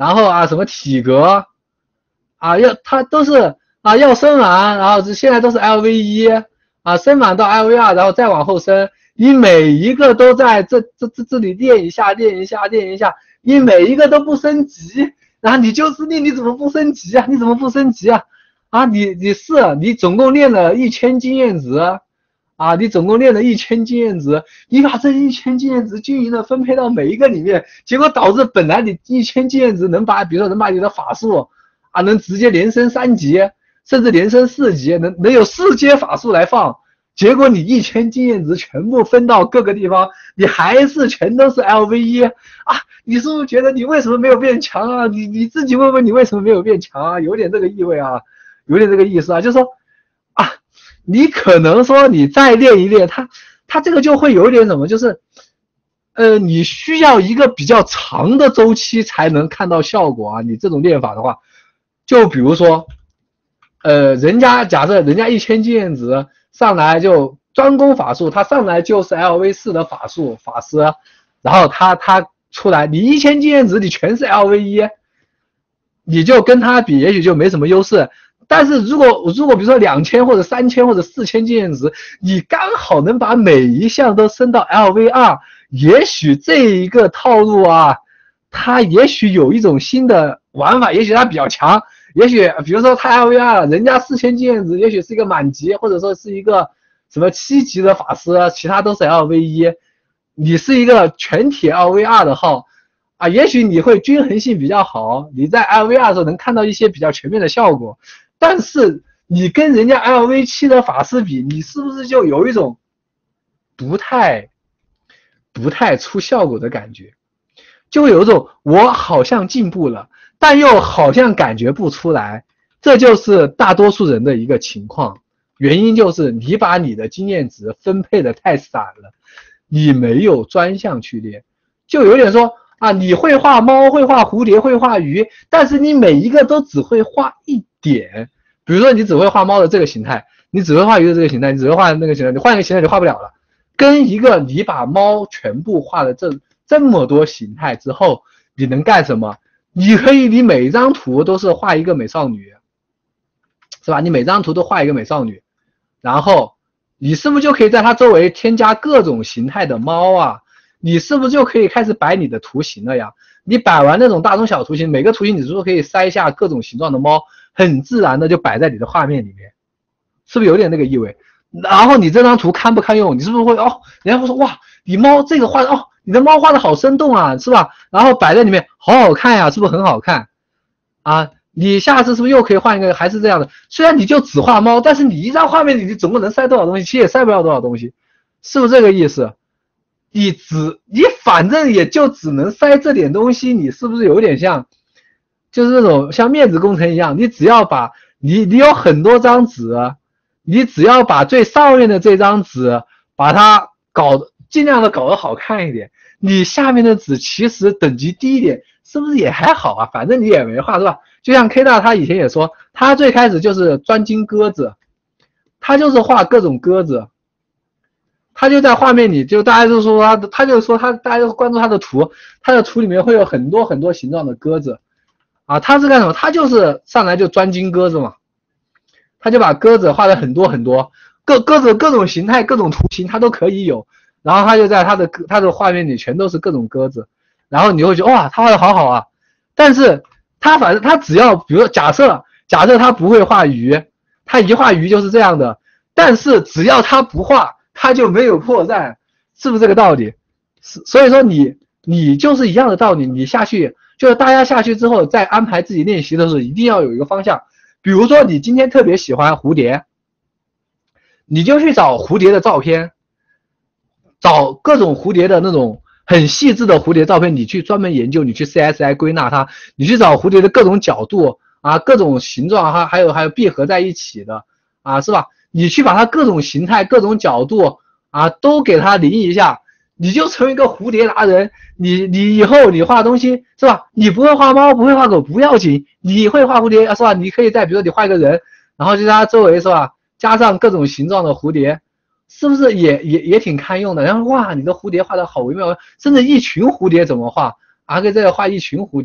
然后啊什么体格啊它都是啊要升完，然后现在都是 LV1啊升完到 LV2，然后再往后升，你每一个都在这里练一下，你每一个都不升级，然后你就是练，你怎么不升级啊？啊，你总共练了1000经验值啊，你总共练了1000经验值，你把这1000经验值均匀的分配到每一个里面，结果导致本来你1000经验值比如说能把你的法术啊能直接连升3级，甚至连升4级，能有4阶法术来放，结果你1000经验值全部分到各个地方，你还是全都是 LV1啊，你是不是觉得你为什么没有变强啊？你自己问问你为什么没有变强啊？有点这个意味啊。有点这个意思啊，就是说啊，你可能说你再练一练，它这个就会有一点什么，就是你需要一个比较长的周期才能看到效果啊。你这种练法的话，就比如说假设人家1000经验值上来就专攻法术，他上来就是 LV4的法术法师，然后他出来，你1000经验值你全是 LV1，你就跟他比也许就没什么优势。但是如果比如说2000或者3000或者4000经验值，你刚好能把每一项都升到 LV2，也许这一个套路啊，它也许有一种新的玩法，也许它比较强，也许比如说它 LV2，人家4000经验值，也许是一个满级，或者说是一个什么7级的法师，其他都是 LV1，你是一个全体 LV2的号啊，也许你会均衡性比较好，你在 LV2的时候能看到一些比较全面的效果。但是你跟人家 LV7的法师比，你是不是就有一种不太出效果的感觉？就会有一种我好像进步了，但又好像感觉不出来。这就是大多数人的一个情况，原因就是你把你的经验值分配的太散了，你没有专项去练，就有点说啊，你会画猫，会画蝴蝶，会画鱼，但是你每一个都只会画一点。比如说你只会画猫的这个形态，你只会画鱼的这个形态，你只会画那个形态，你换一个形态就画不了了。跟一个你把猫全部画的这么多形态之后，你能干什么？你每张图都是画一个美少女，是吧？你每张图都画一个美少女，然后你是不是就可以在它周围添加各种形态的猫啊？你是不是就可以开始摆你的图形了呀？你摆完那种大中小图形，每个图形你是不是可以塞下各种形状的猫，很自然的就摆在你的画面里面，是不是有点那个意味？然后你这张图堪不堪用？你是不是会人家会说哇，你猫这个画的你的猫画的好生动啊，是吧？然后摆在里面好好看呀，是不是很好看啊？你下次是不是又可以换一个还是这样的？虽然你就只画猫，但是你一张画面里你总共能塞多少东西？其实也塞不了多少东西，是不是这个意思？你反正也就只能塞这点东西，你是不是有点像，就是那种像面子工程一样？你只要把你有很多张纸，你只要把最上面的这张纸把它尽量的搞得好看一点，你下面的纸其实等级低一点，是不是也还好啊？反正你也没画，是吧？就像 K 大他以前也说，他最开始就是专精鸽子，他就是画各种鸽子。他就在画面里，就大家就说大家就关注他的图，他的图里面会有很多很多形状的鸽子，啊，他是干什么？他就是上来就专精鸽子嘛，他就把鸽子画的很多很多，鸽子各种形态、各种图形他都可以有，然后他就在他的画面里全都是各种鸽子，然后你会觉得哇，他画的好好啊，但是反正他只要比如说假设他不会画鱼，他一画鱼就是这样的，但是只要他不画，他就没有破绽，是不是这个道理？所以说你就是一样的道理，你下去就是大家下去之后，在安排自己练习的时候，一定要有一个方向。比如说你今天特别喜欢蝴蝶，你就去找蝴蝶的照片，找各种蝴蝶的那种很细致的蝴蝶照片，你去专门研究，你去 CSI 归纳它，你去找蝴蝶的各种角度啊，各种形状还有闭合在一起的啊，是吧？你去把它各种形态、各种角度啊，都给它临一下，你就成为一个蝴蝶达人。你以后你画东西是吧？你不会画猫，不会画狗不要紧，你会画蝴蝶是吧？你可以比如说你画一个人，然后就在它周围是吧，加上各种形状的蝴蝶，是不是也挺堪用的？然后哇，你的蝴蝶画的好微妙，甚至一群蝴蝶怎么画？还可以再画一群蝴蝶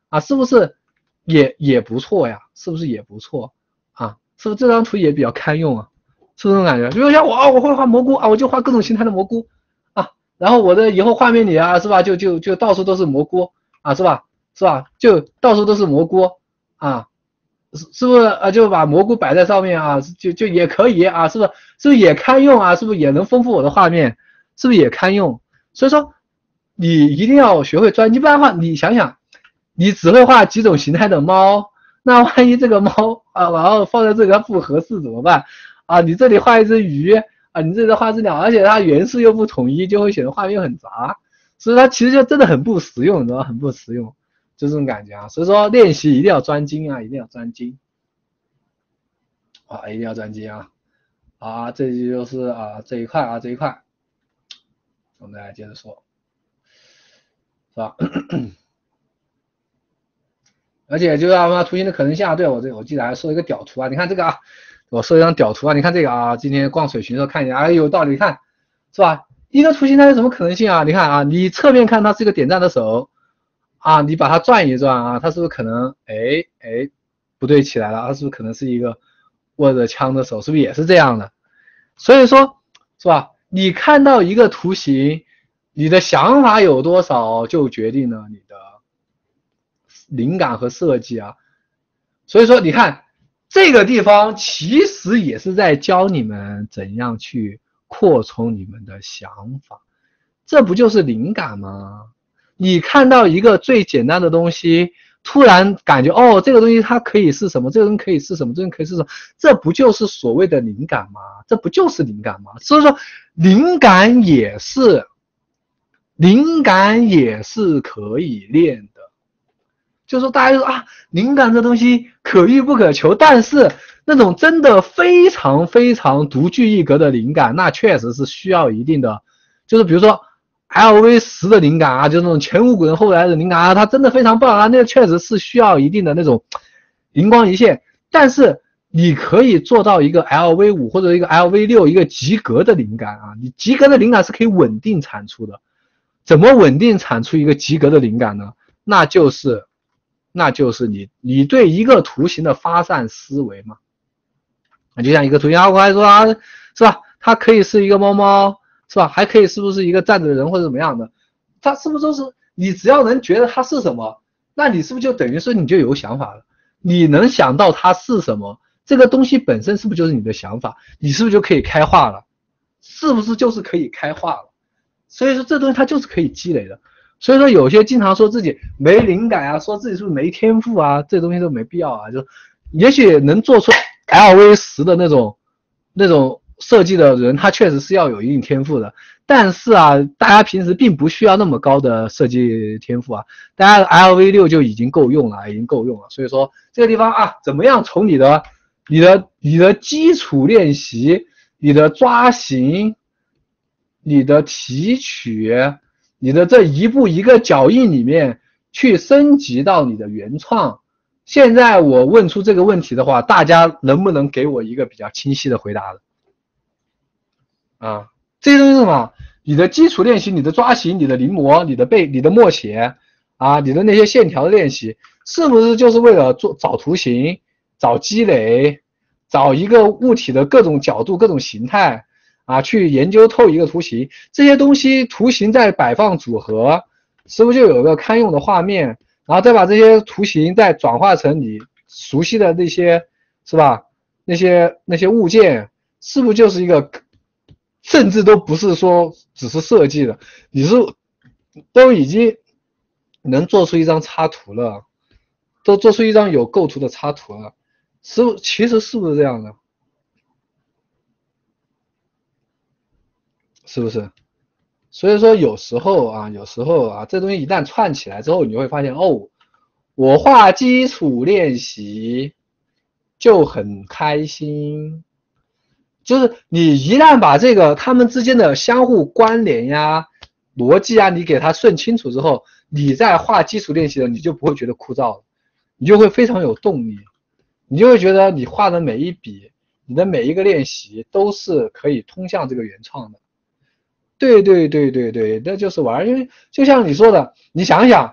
啊，是不是也不错呀？是不是也不错啊？是不是这张图也比较堪用啊？是不是这种感觉？比如像我会画蘑菇啊，我就画各种形态的蘑菇啊，然后我的以后画面里啊，是吧？就到处都是蘑菇啊，是吧？就到处都是蘑菇啊，是不是啊？就把蘑菇摆在上面啊，就也可以啊，是不是也堪用啊？是不是也能丰富我的画面？是不是也堪用？所以说你一定要学会专精，不然的话，你想想，你只会画几种形态的猫，那万一这个猫啊，然后放在这个不合适怎么办？啊，你这里画一只鱼啊，你这里画只鸟，而且它元素又不统一，就会显得画面很杂，所以它其实就真的很不实用，你知道吗？很不实用，就这种感觉啊。所以说练习一定要专精啊，一定要专精啊，一定要专精啊。啊，这就是啊这一块啊这一块，我们来接着说，是吧？而且就要图形的可能性啊，对我记得还说一个屌图啊，你看这个啊，我说一张屌图啊，你看这个啊，今天逛水群的时候看见，哎有道理，看是吧？一个图形它有什么可能性啊？你看啊，你侧面看它是一个点赞的手啊，你把它转一转啊，它是不是可能不对起来了？它是不是可能是一个握着枪的手？是不是也是这样的？所以说，是吧？你看到一个图形，你的想法有多少，就决定了你的灵感和设计啊。所以说，你看这个地方其实也是在教你们怎样去扩充你们的想法，这不就是灵感吗？你看到一个最简单的东西，突然感觉哦，这个东西它可以是什么？这个东西可以是什么？这个东西可以是什么？这不就是所谓的灵感吗？这不就是灵感吗？所以说，灵感也是可以练的。就是说大家就说啊，灵感这东西可遇不可求，但是那种真的非常非常独具一格的灵感，那确实是需要一定的，就是比如说 LV10的灵感啊，就是那种前无古人后无来的灵感啊，它真的非常棒啊，那确实是需要一定的那种灵光一现。但是你可以做到一个 LV5或者一个 LV6一个及格的灵感啊，你及格的灵感是可以稳定产出的。怎么稳定产出一个及格的灵感呢？那就是你对一个图形的发散思维嘛。就像一个图形啊，我还说啊，是吧？它可以是一个猫猫，是吧？还可以是不是一个站着的人或者怎么样的？它是不是都是你只要能觉得它是什么，那你是不是就等于说你就有想法了？你能想到它是什么，这个东西本身是不是就是你的想法？你是不是就可以开化了？是不是就是可以开化了？所以说这东西它就是可以积累的。所以说有些经常说自己没灵感啊，说自己是不是没天赋啊，这东西都没必要啊。就也许能做出 LV10的那种设计的人，他确实是要有一定天赋的。但是啊，大家平时并不需要那么高的设计天赋啊，大家 LV6就已经够用了，已经够用了。所以说这个地方啊，怎么样从你的基础练习、你的抓形、你的提取、你的这一步一个脚印里面去升级到你的原创。现在我问出这个问题的话，大家能不能给我一个比较清晰的回答的？啊，这些东西是什么？你的基础练习、你的抓形、你的临摹、你的默写啊，你的那些线条的练习，是不是就是为了找图形、找积累、找一个物体的各种角度、各种形态啊，去研究透一个图形？这些东西图形再摆放组合，是不是就有个堪用的画面？然后再把这些图形再转化成你熟悉的那些，是吧？那些物件，是不是就是一个？甚至都不是说只是设计的，你是都已经能做出一张插图了，都做出一张有构图的插图了，其实是不是这样的？是不是？所以说有时候啊，这东西一旦串起来之后，你就会发现哦，我画基础练习就很开心。就是你一旦把这个他们之间的相互关联呀、逻辑啊，你给它顺清楚之后，你在画基础练习的，你就不会觉得枯燥了，你就会非常有动力，你就会觉得你画的每一笔，你的每一个练习都是可以通向这个原创的。对，那就是玩，因为就像你说的，你想想，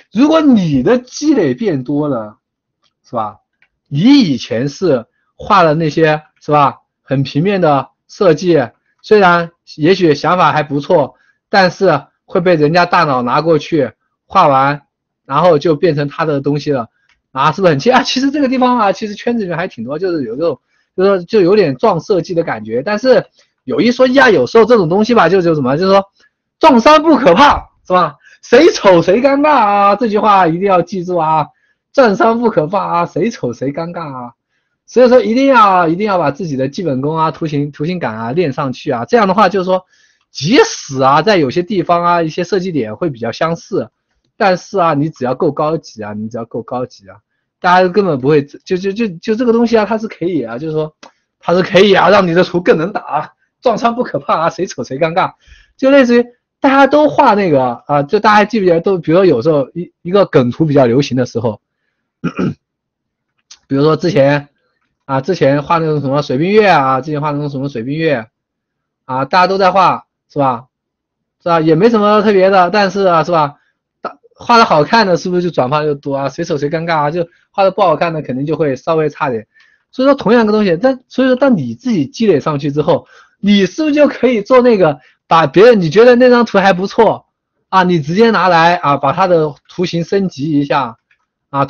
如果你的积累变多了，是吧？你以前是画的那些，是吧？很平面的设计，虽然也许想法还不错，但是会被人家大脑拿过去画完，然后就变成他的东西了啊，是不是很气啊？其实这个地方啊，其实圈子里面还挺多，就是有这种，就是说就有点撞设计的感觉。但是有一说一啊，有时候这种东西吧，就什么，就是说撞衫不可怕，是吧？谁丑谁尴尬啊，这句话一定要记住啊。撞衫不可怕啊，谁丑谁尴尬啊。所以说一定要把自己的基本功啊、图形感啊练上去啊。这样的话就是说，即使啊在有些地方啊一些设计点会比较相似，但是啊你只要够高级啊，大家根本不会就这个东西啊，它是可以啊，就是说它是可以啊，让你的图更能打。撞衫不可怕啊，谁丑谁尴尬，就类似于大家都画那个啊，就大家记不记得都，比如说有时候一个梗图比较流行的时候，比如说之前画那种什么水冰月啊，之前画那种什么水冰月啊，大家都在画，是吧？也没什么特别的，但是啊，是吧？画的好看的是不是就转发就多啊？谁丑谁尴尬啊？就画的不好看的肯定就会稍微差点。所以说同样的东西，所以说当你自己积累上去之后，你是不是就可以做那个，把别人你觉得那张图还不错啊，你直接拿来啊，把它的图形升级一下啊，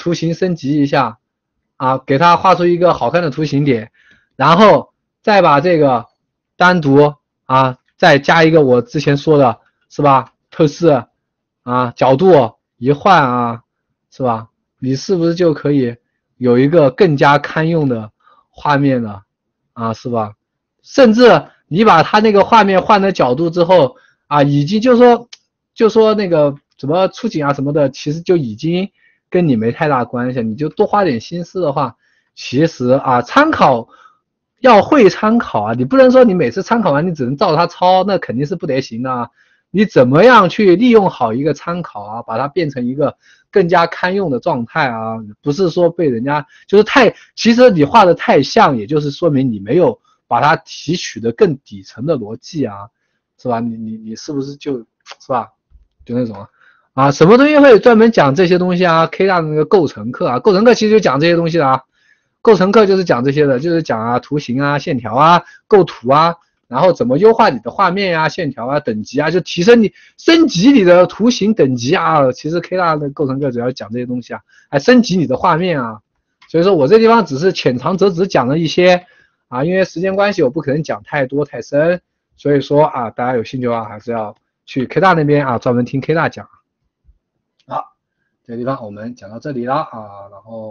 给它画出一个好看的图形点，然后再把这个单独啊再加一个我之前说的是吧？透视啊，角度一换啊，是吧？你是不是就可以有一个更加堪用的画面了啊，是吧？甚至你把它那个画面换的角度之后啊，已经就说那个什么出景啊什么的，其实就已经跟你没太大关系，你就多花点心思的话，其实啊，参考要会参考啊，你不能说你每次参考完你只能照它抄，那肯定是不得行的啊。你怎么样去利用好一个参考啊，把它变成一个更加堪用的状态啊，不是说被人家就是其实你画的太像，也就是说明你没有把它提取的更底层的逻辑啊，是吧？你是不是就是吧？就那种啊，什么东西会专门讲这些东西啊 ？K 大的那个构成课啊，构成课其实就讲这些东西的啊。构成课就是讲这些的，就是讲啊图形啊、线条啊、构图啊，然后怎么优化你的画面啊、线条啊、等级啊，就提升你升级你的图形等级啊。其实 K 大的构成课主要讲这些东西啊，还升级你的画面啊。所以说我这地方只是浅尝辄止讲了一些啊，因为时间关系我不可能讲太多太深，所以说啊大家有兴趣的话还是要去 K 大那边啊专门听 K 大讲。好，这个地方我们讲到这里了啊，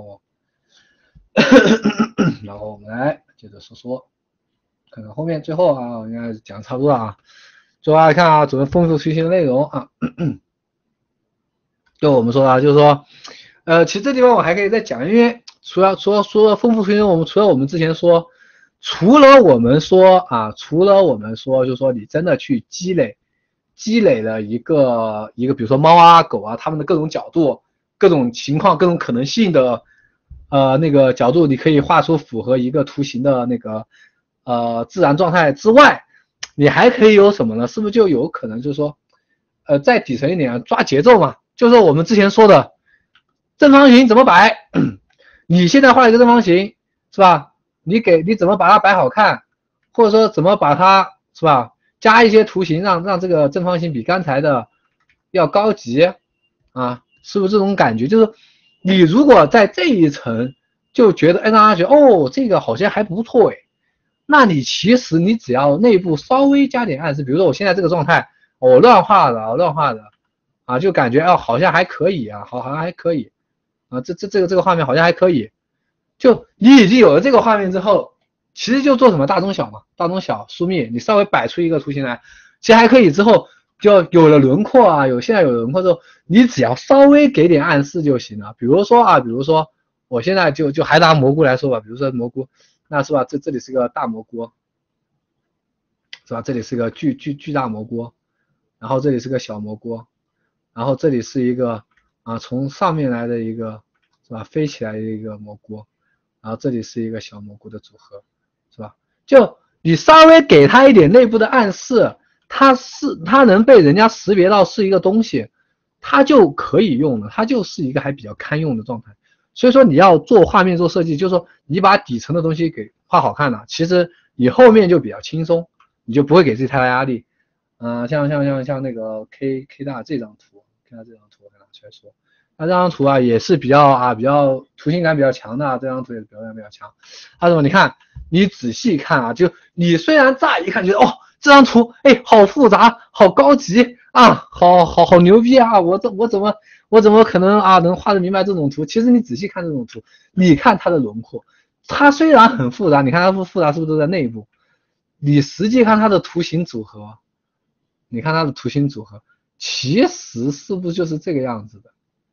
然后我们来接着说，看看后面最后啊，应该讲差不多了啊。最后来看啊，准备丰富学习的内容啊。就我们说啊，就是说，其实这地方我还可以再讲，因为除了说丰富学习，除了我们之前说，除了我们说，就是说你真的去积累了一个，比如说猫啊、狗啊，它们的各种角度、各种情况、各种可能性的。那个角度你可以画出符合一个图形的那个自然状态之外，你还可以有什么呢？是不是就有可能就是说再底层一点抓节奏嘛？就是我们之前说的正方形怎么摆，你现在画一个正方形是吧？你怎么把它摆好看，或者说怎么把它是吧加一些图形让这个正方形比刚才的要高级啊？是不是这种感觉？就是你如果在这一层就觉得，哎，大家觉得哦，这个好像还不错哎，那你其实你只要内部稍微加点暗示，比如说我现在这个状态，我乱画的啊，就感觉哦好像还可以啊，好像还可以啊，这个画面好像还可以，就你已经有了这个画面之后，其实就做什么大中小嘛，大中小疏密，你稍微摆出一个图形来，其实还可以之后。就有了轮廓啊，现在有轮廓之后，你只要稍微给点暗示就行了。比如说我现在就还拿蘑菇来说吧，比如说蘑菇，那是吧？这里是个大蘑菇，是吧？这里是个巨大蘑菇，然后这里是个小蘑菇，然后这里是一个啊从上面来的一个是吧飞起来的一个蘑菇，然后这里是一个小蘑菇的组合，是吧？就你稍微给它一点内部的暗示。它能被人家识别到是一个东西， 它就可以用了，它就是一个还比较堪用的状态。所以说你要做画面做设计，就是说你把底层的东西给画好看了，其实你后面就比较轻松，你就不会给自己太大压力。像那个 K 大这张图，看到这张图我给拿出来说，那这张图啊也是比较图形感比较强的，这张图也是表现比较强。他说你看，你仔细看啊，就你虽然乍一看觉得哦这张图哎好复杂，好高级啊，好牛逼啊，我怎么可能啊能画得明白这种图？其实你仔细看这种图，你看它的轮廓，它虽然很复杂，你看它复杂是不是都在内部？你实际看它的图形组合，你看它的图形组合，其实是不是就是这个样子的？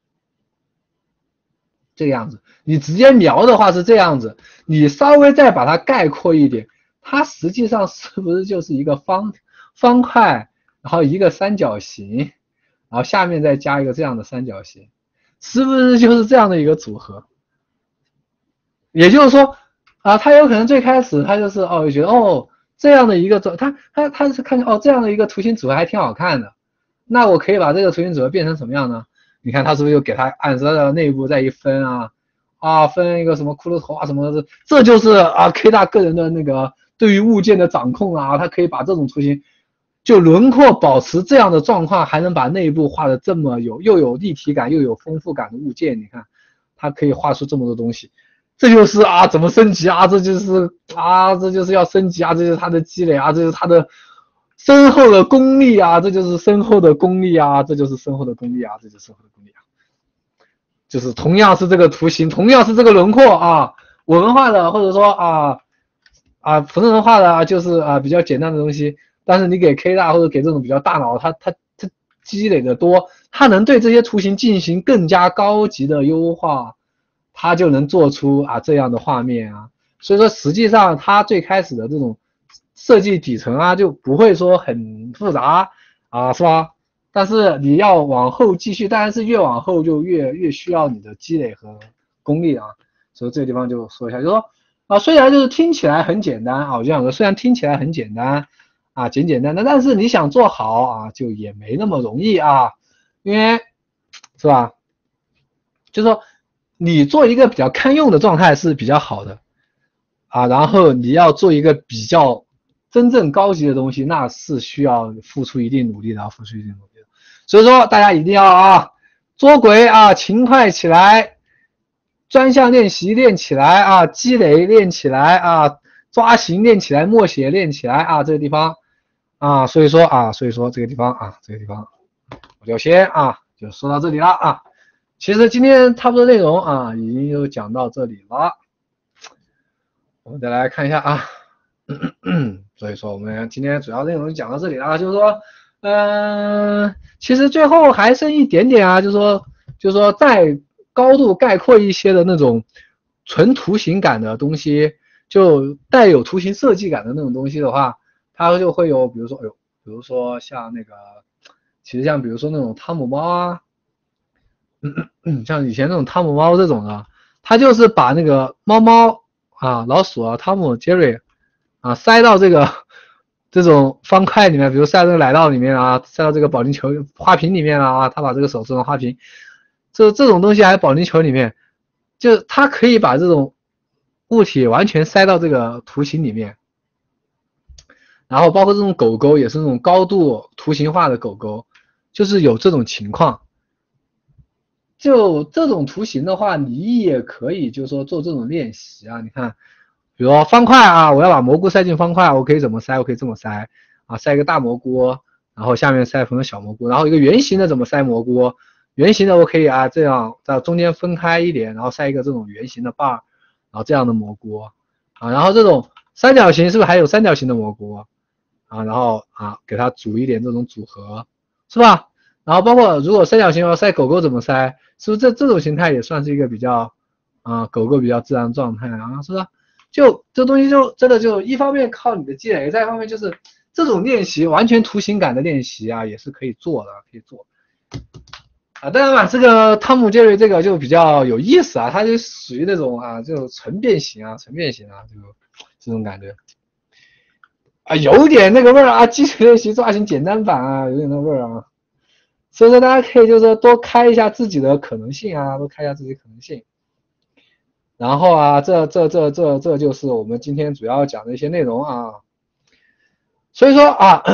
这个样子，你直接描的话是这样子，你稍微再把它概括一点，它实际上是不是就是一个方块，然后一个三角形，然后下面再加一个这样的三角形，是不是就是这样的一个组合？也就是说啊，他有可能最开始他就是觉得这样的一个他是看这样的一个图形组合还挺好看的，那我可以把这个图形组合变成什么样呢？你看他是不是又给他按照的内部再一分分一个什么骷髅头啊什么的，这就是K 大个人的那个对于物件的掌控他可以把这种图形就轮廓保持这样的状况，还能把内部画的这么又有立体感又有丰富感的物件，你看他可以画出这么多东西，这就是怎么升级这就是要升级这就是他的积累这就是他的深厚的功力这就是深厚的功力这就是深厚的功力这就是深厚的功力就是同样是这个图形，同样是这个轮廓文化的或者说普通人画的就是比较简单的东西，但是你给 K 大或者给这种比较大脑，它积累的多，它能对这些图形进行更加高级的优化，它就能做出这样的画面所以说实际上它最开始的这种设计底层就不会说很复杂是吧？但是你要往后继续，当然是越往后就越需要你的积累和功力所以这个地方就说一下，就说虽然就是听起来很简单我就想说虽然听起来很简单简单的，但是你想做好就也没那么容易因为是吧？就是说你做一个比较堪用的状态是比较好的然后你要做一个比较真正高级的东西，那是需要付出一定努力的所以说大家一定要捉鬼勤快起来，专项练习练起来积累练起来抓形练起来，默写练起来这个地方所以说这个地方我就先就说到这里了其实今天差不多内容已经就讲到这里了，我们再来看一下所以说我们今天主要内容讲到这里了，就是说其实最后还剩一点点就是说再高度概括一些的那种纯图形感的东西，就带有图形设计感的那种东西的话，它就会有比如说像那个其实像比如说那种汤姆猫像以前那种汤姆猫这种的，它就是把那个猫老鼠汤姆杰瑞塞到这种方块里面，比如塞到这个奶酪里面塞到这个保龄球花瓶里面他把这个手这种花瓶这种东西还保龄球里面，就它可以把这种物体完全塞到这个图形里面，然后包括这种狗狗也是那种高度图形化的狗狗，就是有这种情况。就这种图形的话，你也可以就是说做这种练习你看比如说方块我要把蘑菇塞进方块，我可以怎么塞？我可以这么塞塞一个大蘑菇，然后下面塞很多小蘑菇，然后一个圆形的怎么塞蘑菇？圆形的我可以这样在中间分开一点，然后塞一个这种圆形的把然后这样的蘑菇然后这种三角形是不是还有三角形的蘑菇然后给它组一点这种组合，是吧？然后包括如果三角形要塞狗狗怎么塞？是不是这种形态也算是一个比较狗狗比较自然状态是吧？就这东西就真的就一方面靠你的积累，再一方面就是这种练习完全图形感的练习也是可以做的，可以做当然嘛，这个汤姆杰瑞这个就比较有意思它就属于那种就纯变形就这种感觉有点那个味基础练习抓形简单版有点那味所以说大家可以就是说多开一下自己的可能性啊，多开一下自己的可能性。然后啊，这就是我们今天主要讲的一些内容啊。所以说啊，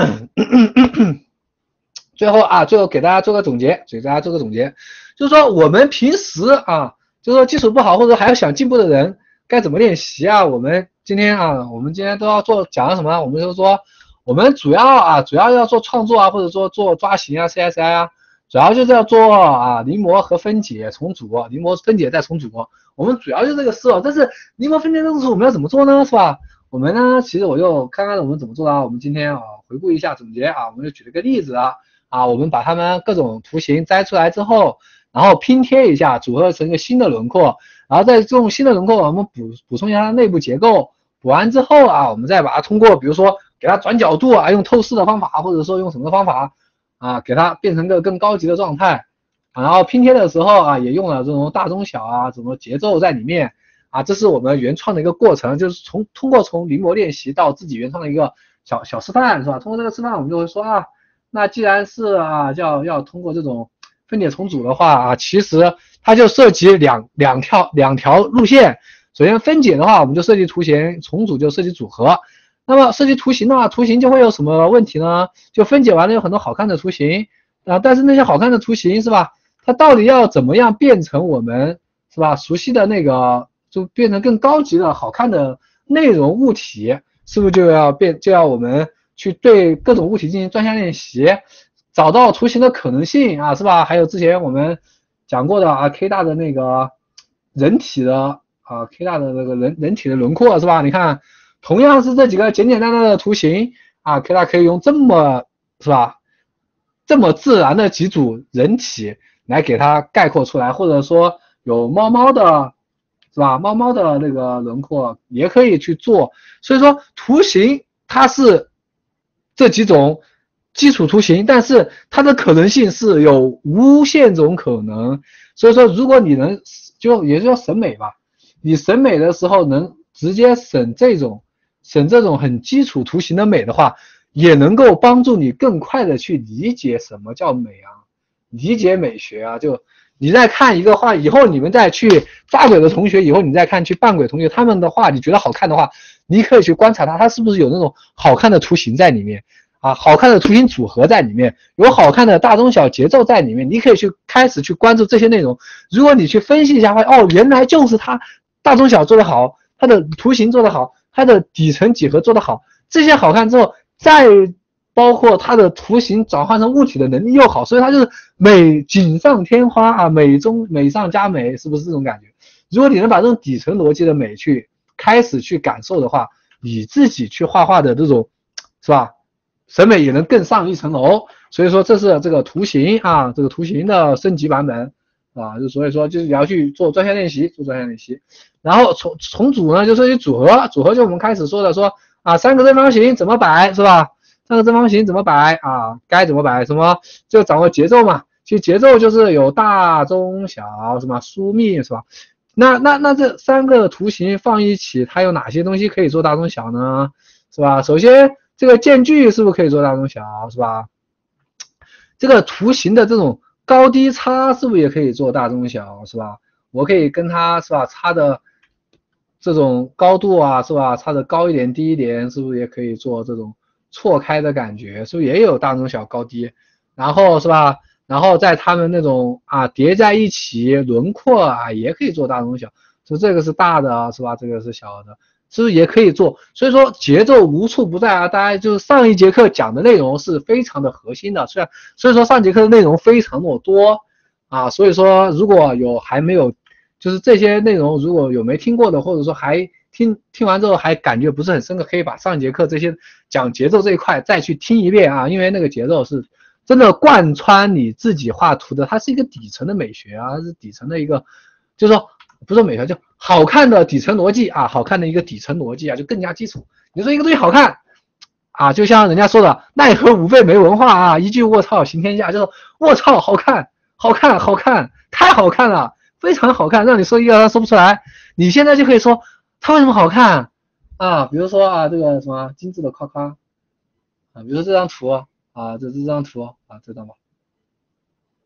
最后给大家做个总结，就是说我们平时啊，就是说基础不好或者还要想进步的人该怎么练习啊？我们今天都要讲什么？我们就说我们主要要做创作啊，或者说做抓形啊、CSI 啊，主要就是要做临摹和分解重组，临摹分解再重组。我们主要就是这个事哦。但是临摹分解这个事我们要怎么做呢？是吧？我们呢，其实我就看看我们怎么做的啊。我们今天回顾一下总结啊，我们就举了个例子我们把它们各种图形摘出来之后，然后拼贴一下，组合成一个新的轮廓，然后再用新的轮廓我们补充一下它内部结构，补完之后我们再把它通过比如说给它转角度用透视的方法，或者说用什么方法给它变成个更高级的状态然后拼贴的时候也用了这种大中小怎么节奏在里面这是我们原创的一个过程，就是通过临摹练习到自己原创的一个小示范，是吧？通过这个示范，我们就会说那既然是要通过这种分解重组的话其实它就涉及两条路线。首先分解的话，我们就设计图形；重组就设计组合。那么设计图形的话，图形就会有什么问题呢？就分解完了有很多好看的图形但是那些好看的图形是吧？它到底要怎么样变成我们是吧熟悉的那个？就变成更高级的好看的内容物体，是不是就要我们去对各种物体进行专项练习，找到图形的可能性是吧？还有之前我们讲过的K 大的那个人体的K 大的那个人体的轮廓是吧？你看，同样是这几个简简单单的图形K 大可以用这么是吧？这么自然的几组人体来给它概括出来，或者说有猫的。是吧？猫的那个轮廓也可以去做，所以说图形它是这几种基础图形，但是它的可能性是有无限种可能。所以说，如果你能也就叫审美吧，你审美的时候能直接审这种很基础图形的美的话，也能够帮助你更快的去理解什么叫美理解美学就。你再看一个画，以后你们再去抓鬼的同学，以后你再看去扮鬼同学他们的画，你觉得好看的话，你可以去观察他是不是有那种好看的图形在里面好看的图形组合在里面，有好看的大中小节奏在里面，你可以开始去关注这些内容。如果你去分析一下，发现原来就是他大中小做得好，他的图形做得好，他的底层几何做得好，这些好看之后，再包括它的图形转换成物体的能力又好，所以它就是美锦上添花美上加美，是不是这种感觉？如果你能把这种底层逻辑的美开始去感受的话，你自己去画的这种是吧，审美也能更上一层楼。所以说这是这个图形这个图形的升级版本所以说就是你要去做专项练习，然后重组呢就涉及组合就我们开始说的三个正方形怎么摆是吧？三个正方形怎么摆该怎么摆就掌握节奏嘛。其实节奏就是有大中小是吧，疏密是吧？那这三个图形放一起，它有哪些东西可以做大中小呢？是吧？首先这个间距是不是可以做大中小是吧？这个图形的这种高低差是不是也可以做大中小是吧？我可以跟它是吧差的这种高度是吧，差的高一点低一点，是不是也可以做这种错开的感觉？是不是也有大中小高低？然后是吧？然后在它们那种叠在一起，轮廓也可以做大中小，所以这个是大的是吧？这个是小的，是不是也可以做？所以说节奏无处不在大家就是上一节课讲的内容是非常的核心的，所以说上节课的内容非常的多所以说如果还没有就是这些内容如果有没听过的，或者说还听完之后还感觉不是很深刻，可以把上一节课这些讲节奏这一块再去听一遍因为那个节奏是真的贯穿你自己画图的，它是一个底层的美学它是底层的一个，就是说不是美学，就好看的底层逻辑好看的一个底层逻辑就更加基础。你说一个东西好看就像人家说的奈何五辈没文化一句卧槽行天下，就是卧槽好看太好看了，非常好看，让你说一个他说不出来。你现在就可以说它为什么好看比如说这个什么精致的夸夸比如说这张图这张图这张吧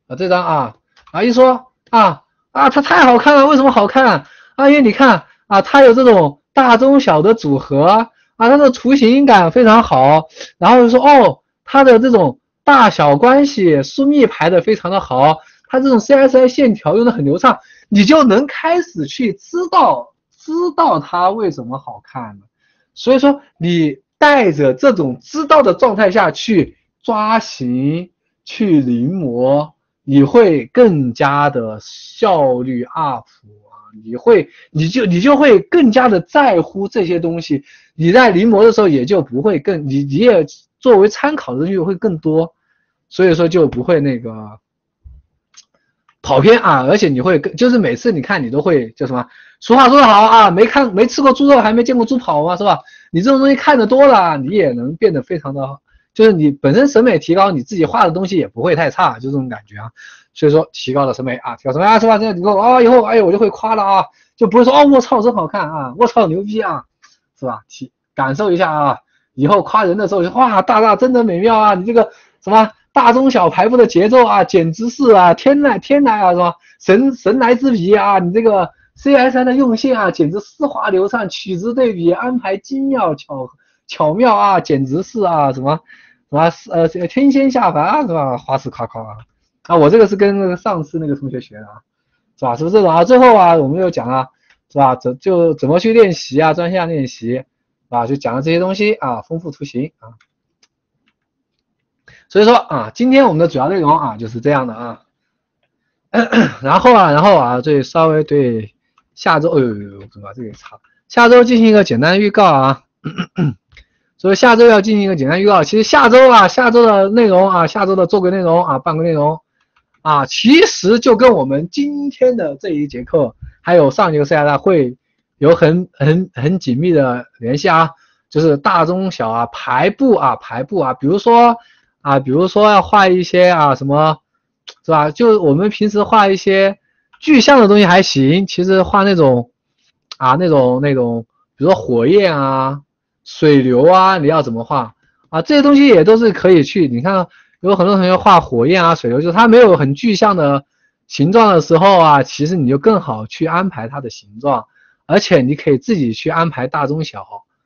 这张一说它太好看了，为什么好看啊？因为你看它有这种大中小的组合它的图形感非常好，然后就说它的这种大小关系疏密排的非常的好，它这种 CSI 线条用的很流畅，你就能开始去知道它为什么好看了。所以说你带着这种知道的状态下去抓形去临摹，你会更加的效率 up 你就会更加的在乎这些东西，你在临摹的时候也就不会你也作为参考的东西会更多，所以说就不会那个跑偏而且你会就是每次你看你都会叫什么，俗话说得好没吃过猪肉还没见过猪跑嘛，是吧？你这种东西看得多了，你也能变得非常的，就是你本身审美提高，你自己画的东西也不会太差，就这种感觉所以说提高了审美提高审美是吧？这样以后以后我就会夸了就不会说我操真好看我操牛逼是吧？感受一下以后夸人的时候就哇大真的美妙你这个什么大中小排布的节奏简直是天籁是吧？神来之笔你这个 CSI 的用心简直丝滑流畅，曲子对比安排精妙巧妙简直是什么天仙下凡是吧？花式夸夸我这个是跟那个上次那个同学学的是吧？是不是这种最后我们又讲是吧？就怎么去练习专项练习就讲了这些东西丰富图形所以说今天我们的主要内容就是这样的然后这稍微对下周怎么这个差？下周进行一个简单预告所以下周要进行一个简单预告。其实下周的内容下周的做轨内容办轨内容其实就跟我们今天的这一节课还有上一节课 CSI 会有很紧密的联系就是大中小排布比如说要画一些什么是吧？就我们平时画一些具象的东西还行，其实画那种那种比如说火焰水流你要怎么画这些东西也都是可以去。你看有很多同学画火焰水流，就是它没有很具象的形状的时候其实你就更好去安排它的形状，而且你可以自己去安排大中小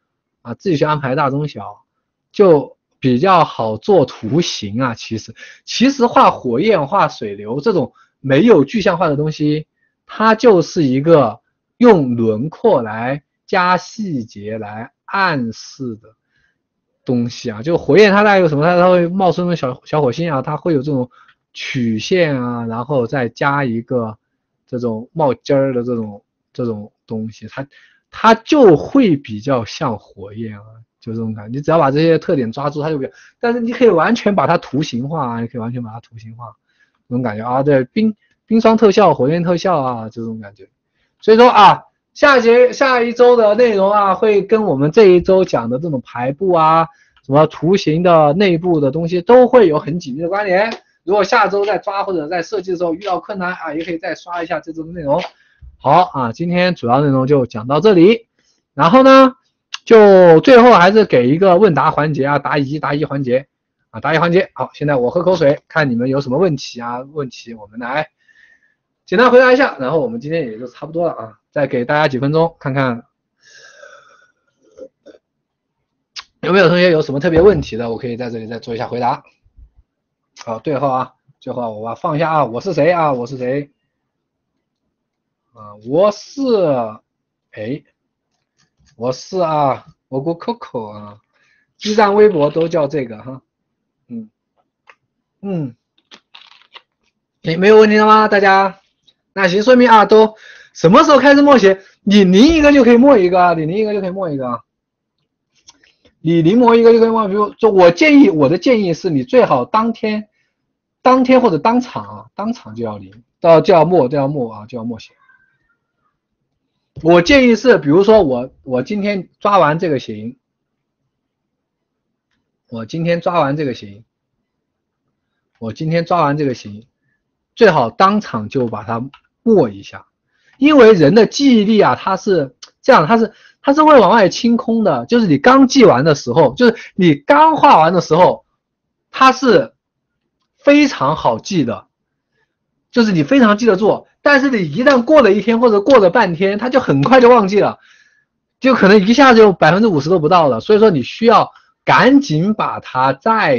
就比较好做图形其实画火焰画水流这种没有具象化的东西，它就是一个用轮廓来加细节来暗示的东西就火焰它大概有什么？它会冒出那种小火星它会有这种曲线然后再加一个这种冒尖儿的这种东西，它就会比较像火焰就这种感觉。你只要把这些特点抓住，它就比较。但是你可以完全把它图形化这种感觉对，冰霜特效、火焰特效这种感觉。所以说下一周的内容会跟我们这一周讲的这种排布什么图形的内部的东西都会有很紧密的关联。如果下周在抓或者在设计的时候遇到困难也可以再刷一下这周的内容。好今天主要内容就讲到这里，然后呢就最后还是给一个问答环节答疑环节答疑环节。好，现在我喝口水，看你们有什么问题我们来简单回答一下，然后我们今天也就差不多了再给大家几分钟看看有没有同学有什么特别问题的，我可以在这里再做一下回答。好，最后我把放一下我是谁我是谁我是我国 Coco B 站微博都叫这个没有问题了吗？大家？那行，说明都什么时候开始默写？你临一个就可以默一个你临一个就可以默一个你临摹一个就可以默。比如说我的建议是你最好当天或者当场就要临就要默写。我建议是比如说我今天抓完这个形最好当场就把它默一下，因为人的记忆力它是这样，它是会往外清空的，就是你刚记完的时候，就是你刚画完的时候，它是非常好记的， 就是你非常记得住，但是你一旦过了一天或者过了半天，它就很快就忘记了，就可能一下就50%都不到了。所以说你需要赶紧把它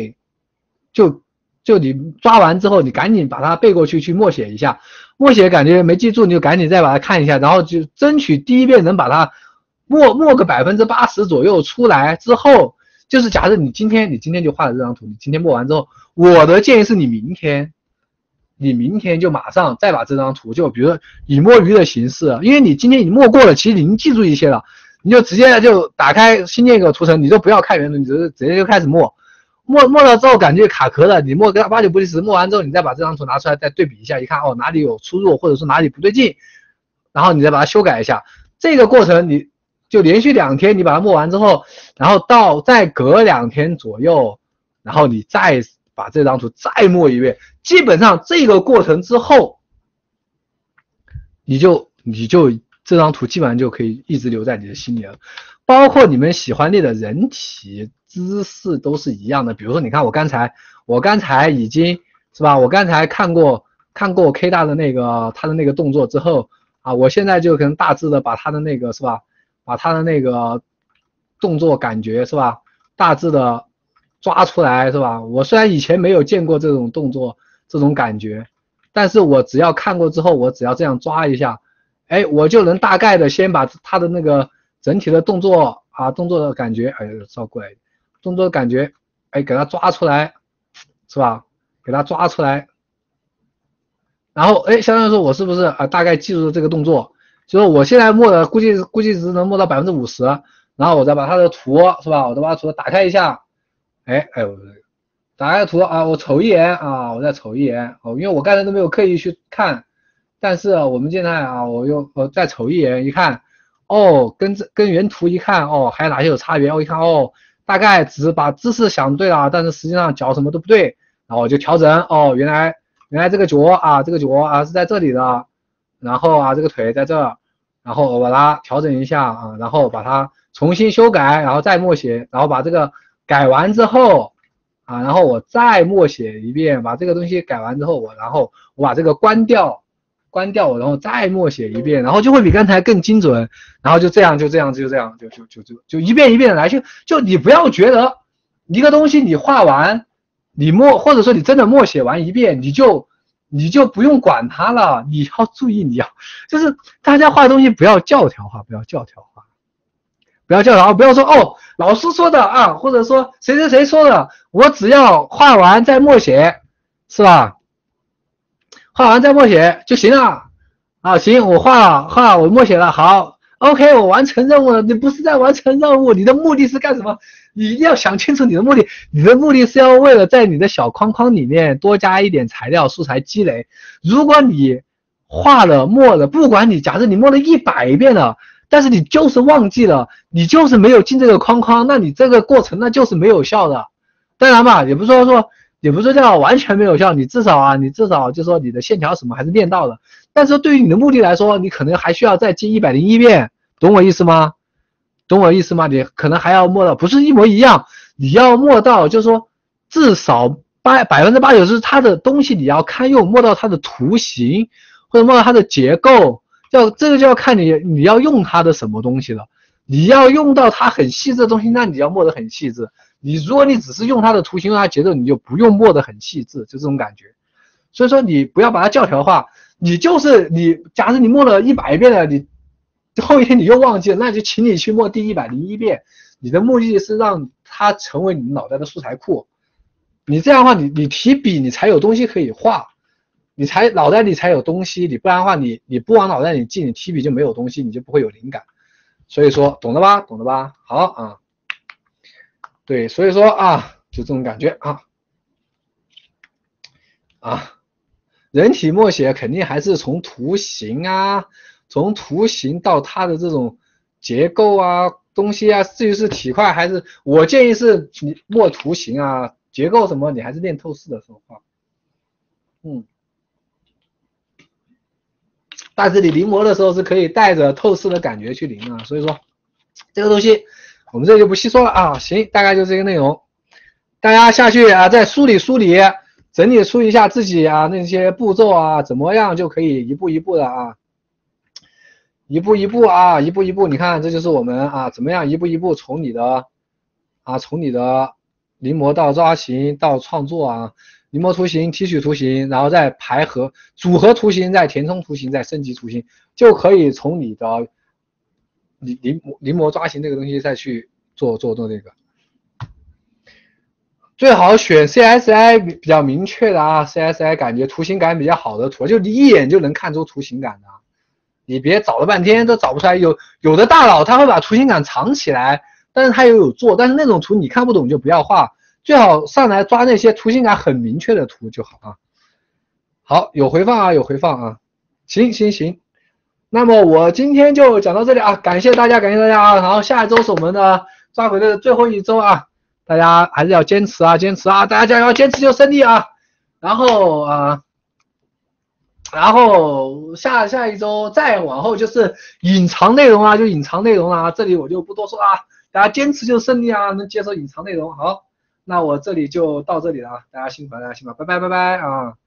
就你抓完之后，你赶紧把它背过去，去默写一下。默写感觉没记住，你就赶紧再把它看一下，然后就争取第一遍能把它默个80%左右出来之后，就是假设你今天就画了这张图，你今天默完之后，我的建议是你明天就马上再把这张图，就比如说以摸鱼的形式，因为你今天你默过了，其实你已经记住一些了，你就直接就打开新建一个图层，你就不要看原图，你直接就开始默了之后感觉卡壳了，你默个8、9不离10，默完之后你再把这张图拿出来再对比一下，一看哦哪里有出入或者说哪里不对劲，然后你再把它修改一下。这个过程你就连续2天你把它默完之后，然后再隔2天左右，然后你再把这张图再默一遍，基本上这个过程之后，你就这张图基本上就可以一直留在你的心里了。包括你们喜欢练的人体姿势都是一样的，比如说你看我刚才已经是吧，我刚才看过 K 大的那个他的那个动作之后啊，我现在就可能大致的把他的那个是吧，把他的那个动作感觉是吧，大致的抓出来是吧？我虽然以前没有见过这种动作这种感觉，但是我只要看过之后，我只要这样抓一下，哎，我就能大概的先把他的那个整体的动作的感觉，哎，照过来，动作的感觉，哎，给它抓出来，是吧？给它抓出来，然后哎，相当于说我是不是大概记住了这个动作？就是我现在默的估计只能默到50%，然后我再把它的图是吧？我再把图打开一下，哎，打开图啊，我瞅一眼啊，我再瞅一眼哦，因为我刚才都没有刻意去看，但是我们现在我再瞅一眼一看。哦，跟原图一看，哦，还有哪些有差别？我一看，哦，大概只是把姿势想对了，但是实际上脚什么都不对，然后我就调整，哦，原来这个脚是在这里的，然后这个腿在这，然后我把它调整一下然后把它重新修改，然后再默写，然后把这个改完之后然后我再默写一遍，把这个东西改完之后，然后我把这个关掉，然后再默写一遍，然后就会比刚才更精准，然后就这样，就一遍一遍的来，就你不要觉得一个东西你画完，或者说你真的默写完一遍，你就不用管它了，你要注意，就是大家画东西不要教条化，不要说哦老师说的或者说谁说的，我只要画完再默写，是吧？画完再默写就行了行，我画了，我默写了，好 ，OK， 我完成任务了。你不是在完成任务，你的目的是干什么？你一定要想清楚你的目的。你的目的是要为了在你的小框框里面多加一点材料素材积累。如果你画了默了，不管你假设你默了100遍了，但是你就是忘记了，你就是没有进这个框框，那你这个过程那就是没有效的。当然嘛，也不是说叫完全没有效，你至少就说你的线条什么还是练到了。但是对于你的目的来说，你可能还需要再记101遍，懂我意思吗？你可能还要默到不是一模一样，你要默到就是说至少80%是它的东西你要堪用，默到它的图形或者默到它的结构，这个就要看你要用它的什么东西了。你要用到它很细致的东西，那你要默得很细致。如果你只是用它的图形用它节奏，你就不用默得很细致，就这种感觉。所以说你不要把它教条化，假如你默了100遍了，你后一天你又忘记了，那就请你去默第101遍。你的目的是让它成为你脑袋的素材库。你这样的话，你提笔你才有东西可以画，脑袋里才有东西，你不然的话你不往脑袋里进，你提笔就没有东西，你就不会有灵感。所以说懂了吧？好对，所以说就这种感觉人体默写肯定还是从图形到它的这种结构东西至于是体块还是，我建议是你默图形结构什么你还是练透视的时候画。但是你临摹的时候是可以带着透视的感觉去临所以说这个东西我们这就不细说了行，大概就这个内容，大家下去再梳理整理出一下自己啊那些步骤啊，怎么样就可以一步一步的啊，一步一步啊，一步一步，你看这就是我们啊怎么样一步一步从你的临摹到抓形到创作啊，临摹图形、提取图形，然后再排合、组合图形，再填充图形，再升级图形，就可以从你的临摹抓形这个东西再去做这个。最好选 CSI 比较明确的啊 ，CSI 感觉图形感比较好的图，就你一眼就能看出图形感的。你别找了半天都找不出来，有的大佬他会把图形感藏起来，但是他也有做，但是那种图你看不懂就不要画，最好上来抓那些图形感很明确的图就好啊。好，有回放啊，有回放啊，行，那么我今天就讲到这里啊，感谢大家啊，然后下一周是我们的抓回的最后一周啊，大家还是要坚持啊，大家加油，坚持就胜利啊，然后下一周再往后就是隐藏内容啊，这里我就不多说啊，大家坚持就胜利啊，能接受隐藏内容。好，那我这里就到这里了啊，大家辛苦了，拜拜啊。